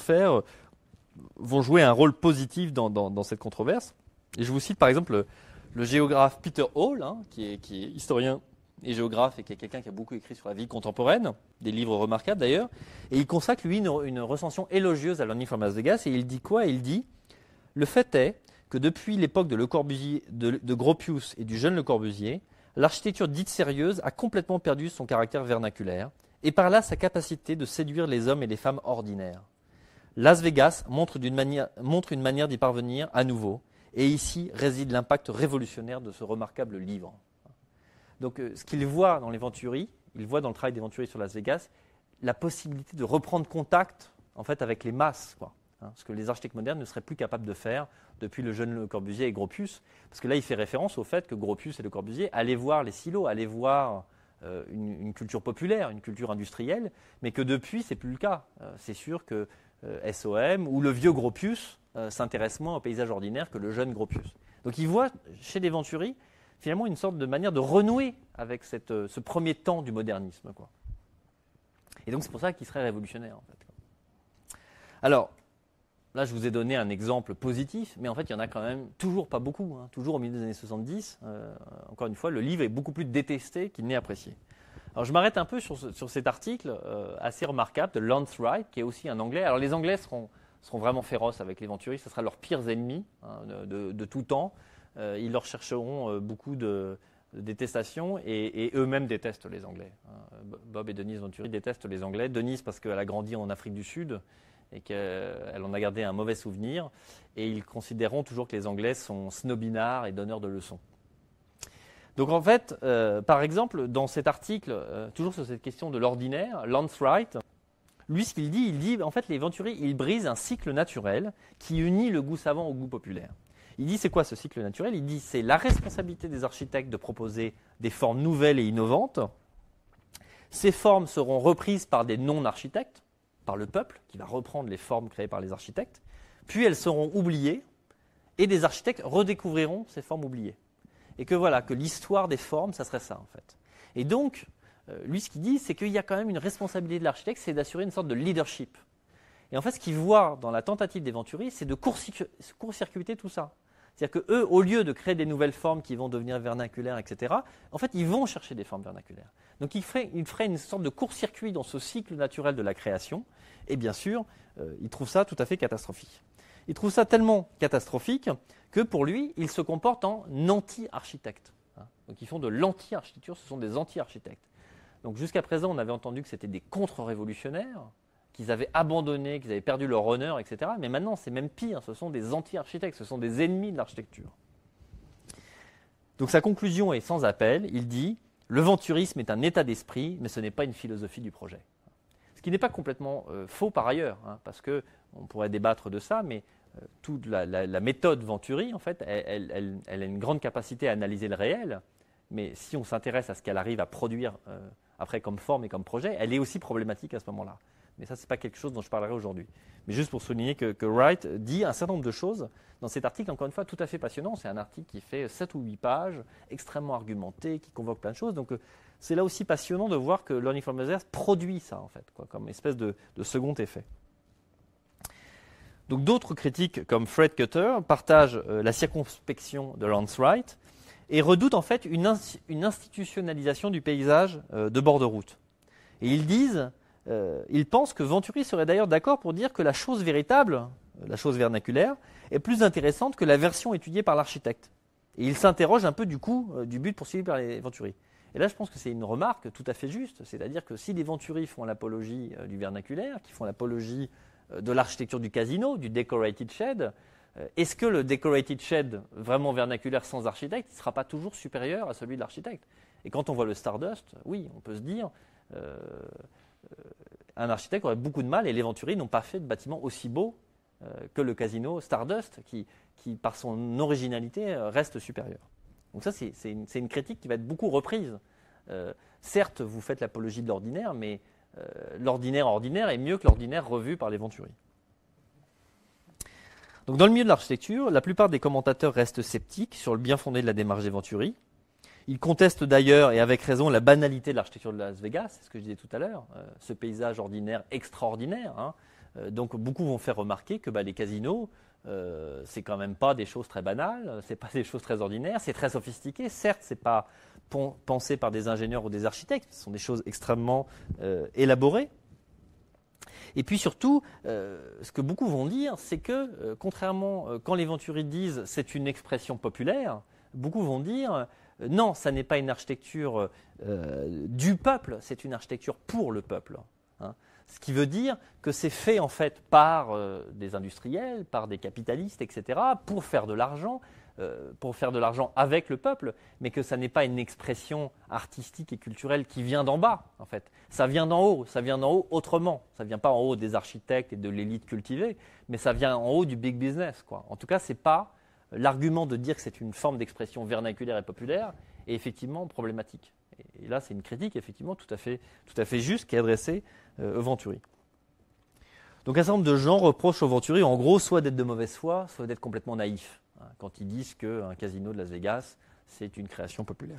jouer un rôle positif dans cette controverse. Et je vous cite par exemple le géographe Peter Hall, qui est historien et géographe et qui est quelqu'un qui a beaucoup écrit sur la vie contemporaine, des livres remarquables d'ailleurs, et il consacre lui une recension élogieuse à Learning from Las Vegas, et il dit quoi ? Il dit « Le fait est que depuis l'époque de Le Corbusier, de Gropius et du jeune Le Corbusier, l'architecture dite sérieuse a complètement perdu son caractère vernaculaire, et par là sa capacité de séduire les hommes et les femmes ordinaires. Las Vegas montre une manière d'y parvenir à nouveau, et ici réside l'impact révolutionnaire de ce remarquable livre. » Donc ce qu'il voit dans les Venturi, il voit dans le travail des Venturi sur Las Vegas, la possibilité de reprendre contact en fait, avec les masses, quoi. Ce que les architectes modernes ne seraient plus capables de faire depuis le jeune Le Corbusier et Gropius. Parce que là, il fait référence au fait que Gropius et Le Corbusier allaient voir les silos, allaient voir une culture populaire, une culture industrielle, mais que depuis, ce n'est plus le cas. C'est sûr que SOM ou le vieux Gropius s'intéresse moins au paysage ordinaire que le jeune Gropius. Donc il voit chez les Venturi finalement une sorte de manière de renouer avec ce premier temps du modernisme, quoi. Et donc c'est pour ça qu'il serait révolutionnaire en fait. Alors, là, je vous ai donné un exemple positif, mais en fait, il y en a quand même toujours pas beaucoup. Toujours au milieu des années 70, encore une fois, le livre est beaucoup plus détesté qu'il n'est apprécié. Alors, je m'arrête un peu sur cet article assez remarquable de Lance Wright, qui est aussi un Anglais. Alors, les Anglais seront vraiment féroces avec les Venturi, ce sera leurs pires ennemis de tout temps. Ils leur chercheront beaucoup de détestation et eux-mêmes détestent les Anglais. Bob et Denise Venturi détestent les Anglais. Denise parce qu'elle a grandi en Afrique du Sud et qu'elle en a gardé un mauvais souvenir. Et ils considéreront toujours que les Anglais sont snobinards et donneurs de leçons. Donc en fait, par exemple, dans cet article, toujours sur cette question de l'ordinaire, Lance Wright, lui, ce qu'il dit, il dit, en fait, les Venturi, ils brisent un cycle naturel qui unit le goût savant au goût populaire. Il dit, c'est quoi ce cycle naturel ? Il dit, c'est la responsabilité des architectes de proposer des formes nouvelles et innovantes. Ces formes seront reprises par des non-architectes, par le peuple, qui va reprendre les formes créées par les architectes. Puis elles seront oubliées, et des architectes redécouvriront ces formes oubliées. Et que voilà, que l'histoire des formes, ça serait ça, en fait. Et donc, lui, ce qu'il dit, c'est qu'il y a quand même une responsabilité de l'architecte, c'est d'assurer une sorte de leadership. Et en fait, ce qu'il voit dans la tentative des Venturi, c'est de court-circuiter tout ça. C'est-à-dire qu'eux, au lieu de créer des nouvelles formes qui vont devenir vernaculaires, etc., en fait, ils vont chercher des formes vernaculaires. Donc, ils feraient une sorte de court-circuit dans ce cycle naturel de la création. Et bien sûr, ils trouvent ça tout à fait catastrophique. Ils trouvent ça tellement catastrophique que pour lui, ils se comportent en anti-architectes. Donc, ils font de l'anti-architecture, ce sont des anti-architectes. Donc, jusqu'à présent, on avait entendu que c'était des contre-révolutionnaires, qu'ils avaient abandonné, qu'ils avaient perdu leur honneur, etc. Mais maintenant, c'est même pire, ce sont des anti-architectes, ce sont des ennemis de l'architecture. Donc sa conclusion est sans appel, il dit « Le venturisme est un état d'esprit, mais ce n'est pas une philosophie du projet ». Ce qui n'est pas complètement faux par ailleurs, parce qu'on pourrait débattre de ça, mais toute la méthode Venturi, en fait, elle a une grande capacité à analyser le réel, mais si on s'intéresse à ce qu'elle arrive à produire après comme forme et comme projet, elle est aussi problématique à ce moment-là. Mais ça, ce n'est pas quelque chose dont je parlerai aujourd'hui. Mais juste pour souligner que Wright dit un certain nombre de choses dans cet article, encore une fois, tout à fait passionnant. C'est un article qui fait 7 ou 8 pages, extrêmement argumenté, qui convoque plein de choses. Donc, c'est là aussi passionnant de voir que Learning from Others produit ça, en fait, comme espèce de second effet. Donc, d'autres critiques, comme Fred Cutter, partagent la circonspection de Lance Wright et redoutent en fait une institutionnalisation du paysage de bord de route. Et ils disent... ils pensent que Venturi serait d'ailleurs d'accord pour dire que la chose véritable, la chose vernaculaire, est plus intéressante que la version étudiée par l'architecte. Et ils s'interrogent un peu du coup du but poursuivi par les Venturi. Et là, je pense que c'est une remarque tout à fait juste, c'est-à-dire que si les Venturi font l'apologie du vernaculaire, qui font l'apologie de l'architecture du casino, du decorated shed, est-ce que le decorated shed vraiment vernaculaire sans architecte ne sera pas toujours supérieur à celui de l'architecte? Et quand on voit le Stardust, oui, on peut se dire... un architecte aurait beaucoup de mal, et les Venturi n'ont pas fait de bâtiment aussi beau que le casino Stardust, qui par son originalité, reste supérieur. Donc ça, c'est une critique qui va être beaucoup reprise. Certes, vous faites l'apologie de l'ordinaire, mais l'ordinaire ordinaire est mieux que l'ordinaire revu par les Venturi. Donc dans le milieu de l'architecture, la plupart des commentateurs restent sceptiques sur le bien fondé de la démarche des Venturi. Ils contestent d'ailleurs, et avec raison, la banalité de l'architecture de Las Vegas, c'est ce que je disais tout à l'heure, ce paysage ordinaire extraordinaire. Donc beaucoup vont faire remarquer que les casinos, c'est quand même pas des choses très banales, c'est pas des choses très ordinaires, c'est très sophistiqué. Certes, c'est pas pensé par des ingénieurs ou des architectes, ce sont des choses extrêmement élaborées. Et puis surtout, ce que beaucoup vont dire, c'est que, contrairement, quand les Venturi disent c'est une expression populaire, beaucoup vont dire non, ça n'est pas une architecture du peuple, c'est une architecture pour le peuple. Ce qui veut dire que c'est fait en fait par des industriels, par des capitalistes, etc., pour faire de l'argent avec le peuple, mais que ça n'est pas une expression artistique et culturelle qui vient d'en bas, en fait. Ça vient d'en haut autrement. Ça ne vient pas en haut des architectes et de l'élite cultivée, mais ça vient en haut du big business, quoi. En tout cas, ce n'est pas l'argument de dire que c'est une forme d'expression vernaculaire et populaire est effectivement problématique. Et là, c'est une critique effectivement tout à fait juste qui est adressée aux Venturi. Donc un certain nombre de gens reprochent aux Venturi, en gros, soit d'être de mauvaise foi, soit d'être complètement naïfs, quand ils disent qu'un casino de Las Vegas, c'est une création populaire.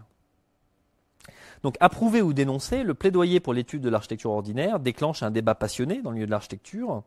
Donc approuver ou dénoncer, le plaidoyer pour l'étude de l'architecture ordinaire déclenche un débat passionné dans le milieu de l'architecture.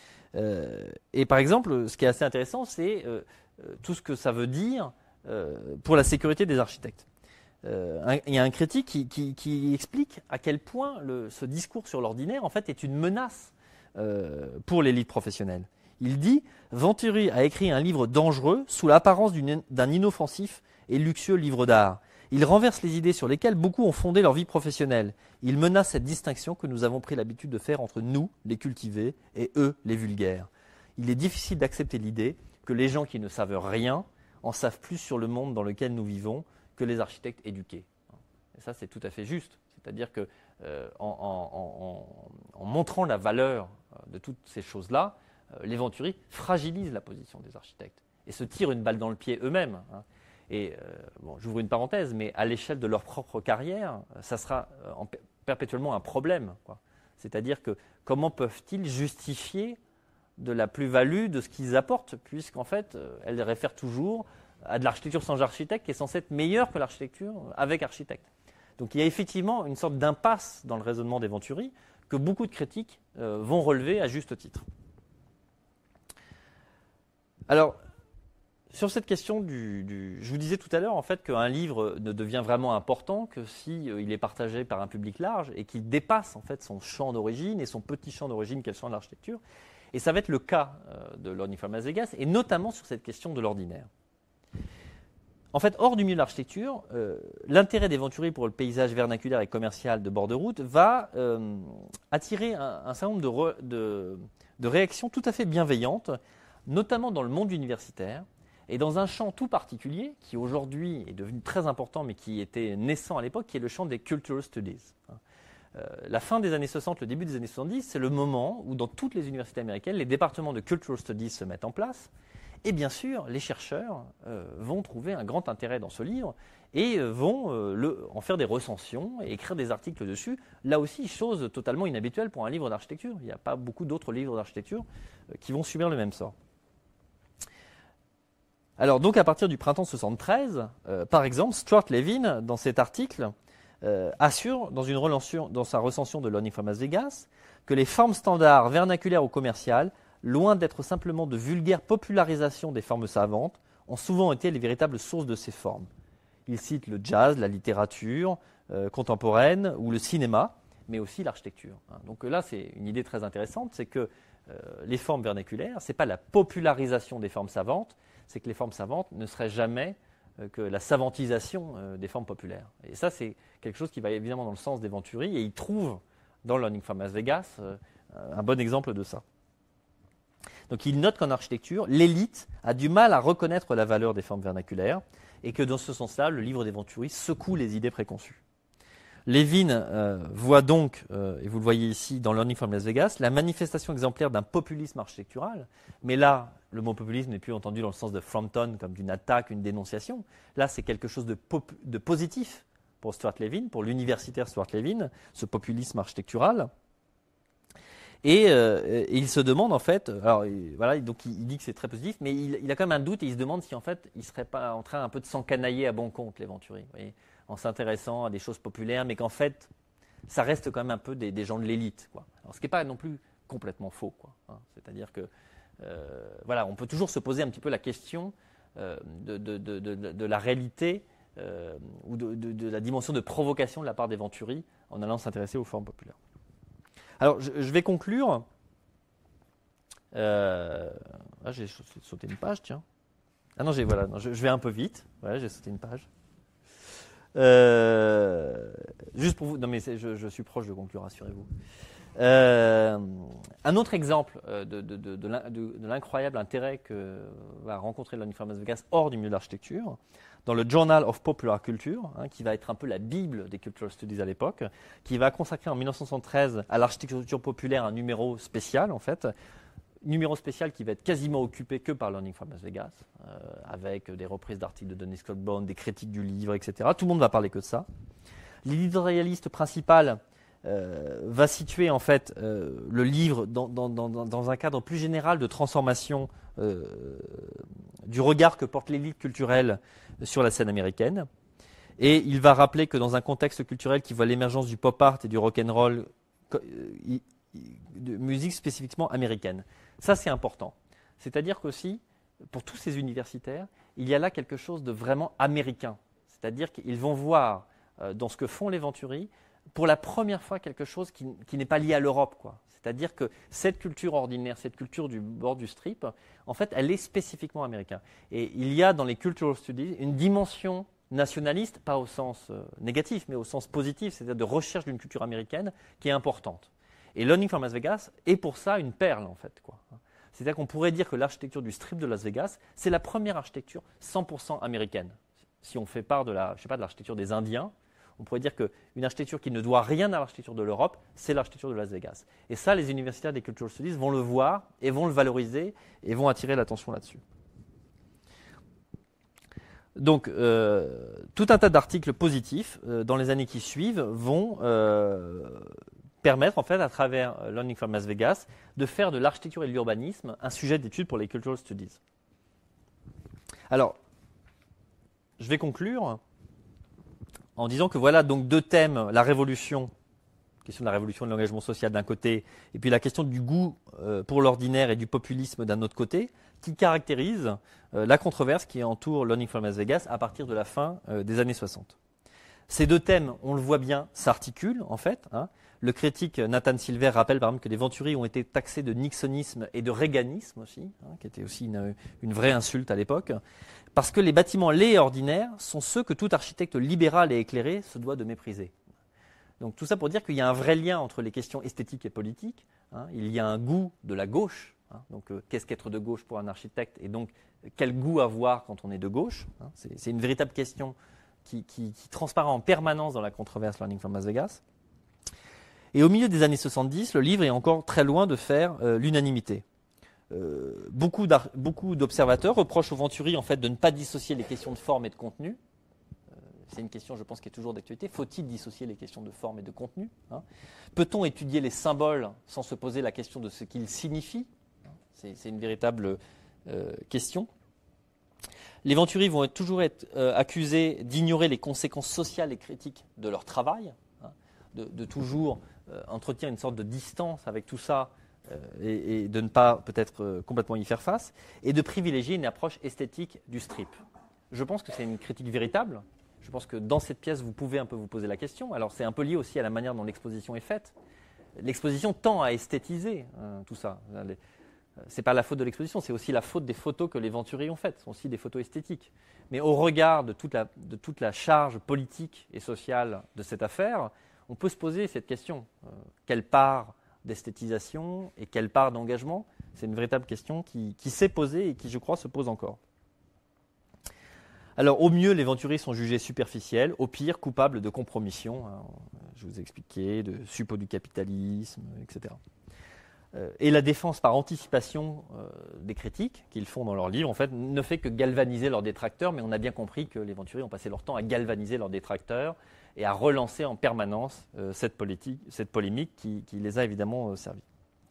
Et par exemple, ce qui est assez intéressant, c'est tout ce que ça veut dire pour la sécurité des architectes. Il y a un critique qui explique à quel point ce discours sur l'ordinaire en fait, est une menace pour l'élite professionnelle. Il dit « Venturi a écrit un livre dangereux sous l'apparence d'un inoffensif et luxueux livre d'art. Il renverse les idées sur lesquelles beaucoup ont fondé leur vie professionnelle. Il menace cette distinction que nous avons pris l'habitude de faire entre nous, les cultivés, et eux, les vulgaires. Il est difficile d'accepter l'idée que les gens qui ne savent rien en savent plus sur le monde dans lequel nous vivons que les architectes éduqués. » Et ça, c'est tout à fait juste. C'est-à-dire que en montrant la valeur de toutes ces choses-là, les Venturi fragilisent la position des architectes et se tirent une balle dans le pied eux-mêmes. Et j'ouvre une parenthèse, mais à l'échelle de leur propre carrière, ça sera perpétuellement un problème, quoi. C'est-à-dire que comment peuvent-ils justifier de la plus-value de ce qu'ils apportent, puisqu'en fait, elle réfère toujours à de l'architecture sans architecte qui est censée être meilleure que l'architecture avec architecte. Donc il y a effectivement une sorte d'impasse dans le raisonnement des Venturi que beaucoup de critiques vont relever à juste titre. Alors, sur cette question je vous disais tout à l'heure en fait qu'un livre ne devient vraiment important que si il est partagé par un public large et qu'il dépasse en fait son champ d'origine et son petit champ d'origine qu'est le champ de l'architecture. Et ça va être le cas de Learning from Las Vegas et notamment sur cette question de l'ordinaire. En fait, hors du milieu de l'architecture, l'intérêt des Venturi pour le paysage vernaculaire et commercial de bord de route va attirer un certain nombre de réactions tout à fait bienveillantes, notamment dans le monde universitaire et dans un champ tout particulier qui aujourd'hui est devenu très important mais qui était naissant à l'époque, qui est le champ des Cultural Studies. La fin des années 60, le début des années 70, c'est le moment où dans toutes les universités américaines, les départements de Cultural Studies se mettent en place. Et bien sûr, les chercheurs vont trouver un grand intérêt dans ce livre et vont en faire des recensions et écrire des articles dessus. Là aussi, chose totalement inhabituelle pour un livre d'architecture. Il n'y a pas beaucoup d'autres livres d'architecture qui vont subir le même sort. Alors donc à partir du printemps 73, par exemple, Stuart Levin, dans cet article, assure dans sa recension de Learning from Las Vegas que les formes standards vernaculaires ou commerciales, loin d'être simplement de vulgaires popularisations des formes savantes, ont souvent été les véritables sources de ces formes. Il cite le jazz, la littérature contemporaine ou le cinéma, mais aussi l'architecture. Donc là, c'est une idée très intéressante, c'est que les formes vernaculaires, ce n'est pas la popularisation des formes savantes, c'est que les formes savantes ne seraient jamais que la savantisation des formes populaires. Et ça, c'est quelque chose qui va évidemment dans le sens des Venturi, et il trouve dans Learning from Las Vegas un bon exemple de ça. Donc il note qu'en architecture, l'élite a du mal à reconnaître la valeur des formes vernaculaires, et que dans ce sens-là, le livre des Venturi secoue les idées préconçues. Levin voit donc, et vous le voyez ici dans Learning from Las Vegas, la manifestation exemplaire d'un populisme architectural. Mais là, le mot populisme n'est plus entendu dans le sens de Frampton comme d'une attaque, une dénonciation. Là, c'est quelque chose de positif pour Stuart Levin, pour l'universitaire Stuart Levin, ce populisme architectural. Et il se demande en fait, alors voilà, donc il dit que c'est très positif, mais il a quand même un doute et il se demande si en fait il ne serait pas en train un peu de s'encanailler à bon compte, les Venturi, vous voyez, en s'intéressant à des choses populaires, mais qu'en fait ça reste quand même un peu des gens de l'élite, quoi. Alors ce qui n'est pas non plus complètement faux, quoi, hein. C'est-à-dire que voilà, on peut toujours se poser un petit peu la question de la réalité ou de la dimension de provocation de la part des Venturi en allant s'intéresser aux formes populaires. Alors, je vais conclure. J'ai sauté une page, tiens. Ah non, je vais un peu vite. Voilà, j'ai sauté une page. Juste pour vous. Non, mais je suis proche de conclure, rassurez-vous. Un autre exemple de l'incroyable intérêt que va rencontrer Learning from Las Vegas hors du milieu de l'architecture, dans le Journal of Popular Culture, qui va être un peu la Bible des Cultural Studies à l'époque, qui va consacrer en 1973 à l'architecture populaire un numéro spécial, en fait, numéro spécial qui va être quasiment occupé que par Learning from Las Vegas, avec des reprises d'articles de Dennis Cockburn, des critiques du livre, etc. Tout le monde va parler que de ça. L'éditorialiste principal va situer en fait le livre dans un cadre plus général de transformation du regard que porte l'élite culturelle sur la scène américaine. Et il va rappeler que dans un contexte culturel qui voit l'émergence du pop art et du rock and roll, de musique spécifiquement américaine. Ça, c'est important. C'est-à-dire qu'aussi, pour tous ces universitaires, il y a là quelque chose de vraiment américain. C'est-à-dire qu'ils vont voir dans ce que font les Venturi, pour la première fois quelque chose qui n'est pas lié à l'Europe, quoi. C'est-à-dire que cette culture ordinaire, cette culture du bord du strip, en fait, elle est spécifiquement américaine. Et il y a dans les Cultural Studies une dimension nationaliste, pas au sens négatif, mais au sens positif, c'est-à-dire de recherche d'une culture américaine qui est importante. Et Learning from Las Vegas est pour ça une perle, en fait, quoi. C'est-à-dire qu'on pourrait dire que l'architecture du strip de Las Vegas, c'est la première architecture 100% américaine. Si on fait part de l'architecture des Indiens, on pourrait dire qu'une architecture qui ne doit rien à l'architecture de l'Europe, c'est l'architecture de Las Vegas. Et ça, les universitaires des Cultural Studies vont le voir et vont le valoriser et vont attirer l'attention là-dessus. Donc, tout un tas d'articles positifs dans les années qui suivent vont permettre, en fait, à travers Learning from Las Vegas, de faire de l'architecture et de l'urbanisme un sujet d'étude pour les Cultural Studies. Alors, je vais conclure en disant que voilà donc deux thèmes, la révolution, question de la révolution de l'engagement social d'un côté, et puis la question du goût pour l'ordinaire et du populisme d'un autre côté, qui caractérise la controverse qui entoure Learning from Las Vegas à partir de la fin des années 60. Ces deux thèmes, on le voit bien, s'articulent en fait. Le critique Nathan Silver rappelle par exemple que les Venturi ont été taxés de nixonisme et de reaganisme aussi, qui était aussi une vraie insulte à l'époque, parce que les bâtiments laids et ordinaires sont ceux que tout architecte libéral et éclairé se doit de mépriser. Donc tout ça pour dire qu'il y a un vrai lien entre les questions esthétiques et politiques. Il y a un goût de la gauche. Donc qu'est-ce qu'être de gauche pour un architecte et donc quel goût avoir quand on est de gauche. C'est une véritable question qui transparaît en permanence dans la controverse Learning from Las Vegas. Et au milieu des années 70, le livre est encore très loin de faire l'unanimité. Beaucoup d'observateurs reprochent aux Venturi en fait, de ne pas dissocier les questions de forme et de contenu. C'est une question, je pense, qui est toujours d'actualité. Faut-il dissocier les questions de forme et de contenu? Peut-on étudier les symboles sans se poser la question de ce qu'ils signifient? C'est une véritable question. Les Venturi vont toujours être accusés d'ignorer les conséquences sociales et critiques de leur travail, de toujours entretenir une sorte de distance avec tout ça et de ne pas peut-être complètement y faire face, et de privilégier une approche esthétique du strip. Je pense que c'est une critique véritable. Je pense que dans cette pièce, vous pouvez un peu vous poser la question. Alors c'est un peu lié aussi à la manière dont l'exposition est faite. L'exposition tend à esthétiser tout ça. Ce n'est pas la faute de l'exposition, c'est aussi la faute des photos que les Venturi ont faites. Ce sont aussi des photos esthétiques. Mais au regard de toute la charge politique et sociale de cette affaire, on peut se poser cette question. Quelle part d'esthétisation et quelle part d'engagement? C'est une véritable question qui s'est posée et qui, je crois, se pose encore. Alors, au mieux, les Venturi sont jugés superficiels, au pire, coupables de compromission. Je vous ai expliqué, de suppôt du capitalisme, etc. Et la défense par anticipation des critiques qu'ils font dans leur livre, en fait, ne fait que galvaniser leurs détracteurs, mais on a bien compris que les Venturi ont passé leur temps à galvaniser leurs détracteurs et à relancer en permanence cette polémique qui les a évidemment servis.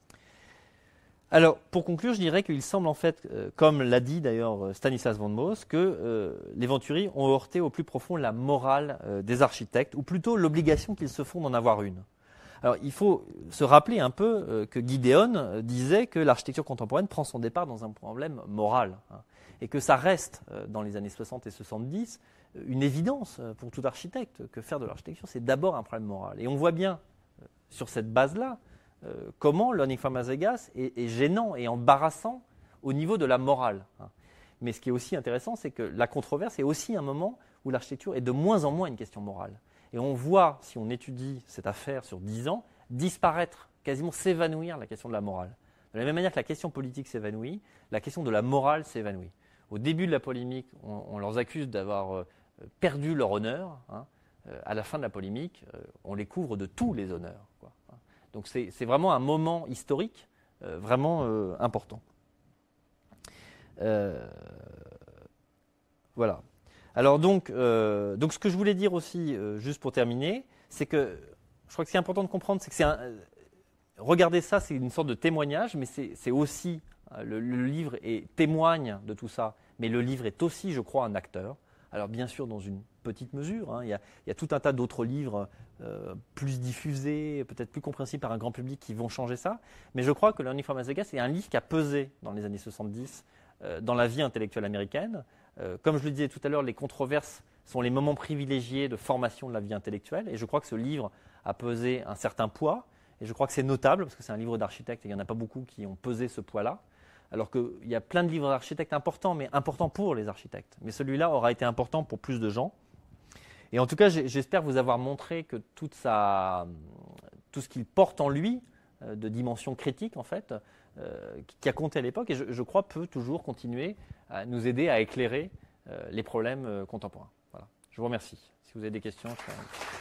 Alors, pour conclure, je dirais qu'il semble en fait, comme l'a dit d'ailleurs Stanislas von Moos, que les Venturi ont heurté au plus profond la morale des architectes, ou plutôt l'obligation qu'ils se font d'en avoir une. Alors, il faut se rappeler un peu que Guy Deon disait que l'architecture contemporaine prend son départ dans un problème moral, et que ça reste, dans les années 60 et 70, une évidence pour tout architecte, que faire de l'architecture, c'est d'abord un problème moral. Et on voit bien, sur cette base-là, comment Learning from Las Vegas est gênant et embarrassant au niveau de la morale. Mais ce qui est aussi intéressant, c'est que la controverse est aussi un moment où l'architecture est de moins en moins une question morale. Et on voit, si on étudie cette affaire sur 10 ans, disparaître, quasiment s'évanouir la question de la morale. De la même manière que la question politique s'évanouit, la question de la morale s'évanouit. Au début de la polémique, on leur accuse d'avoir perdu leur honneur. À la fin de la polémique, on les couvre de tous les honneurs. Donc c'est vraiment un moment historique vraiment important. Voilà. Alors donc ce que je voulais dire aussi, juste pour terminer, c'est que je crois que c'est important de comprendre, c'est que regardez ça, c'est une sorte de témoignage, mais c'est aussi, le livre témoigne de tout ça, mais le livre est aussi, je crois, un acteur. Alors bien sûr, dans une petite mesure, il y a tout un tas d'autres livres plus diffusés, peut-être plus compréhensibles par un grand public qui vont changer ça, mais je crois que Learning from Las Vegas est un livre qui a pesé dans les années 70 dans la vie intellectuelle américaine. Comme je le disais tout à l'heure, les controverses sont les moments privilégiés de formation de la vie intellectuelle, et je crois que ce livre a pesé un certain poids, et je crois que c'est notable, parce que c'est un livre d'architecte, et il n'y en a pas beaucoup qui ont pesé ce poids-là, alors qu'il y a plein de livres d'architectes importants, mais importants pour les architectes. Mais celui-là aura été important pour plus de gens. Et en tout cas, j'espère vous avoir montré que tout ce qu'il porte en lui, de dimension critique en fait, qui a compté à l'époque, et je crois peut toujours continuer à nous aider à éclairer les problèmes contemporains. Voilà. Je vous remercie. Si vous avez des questions, je serai...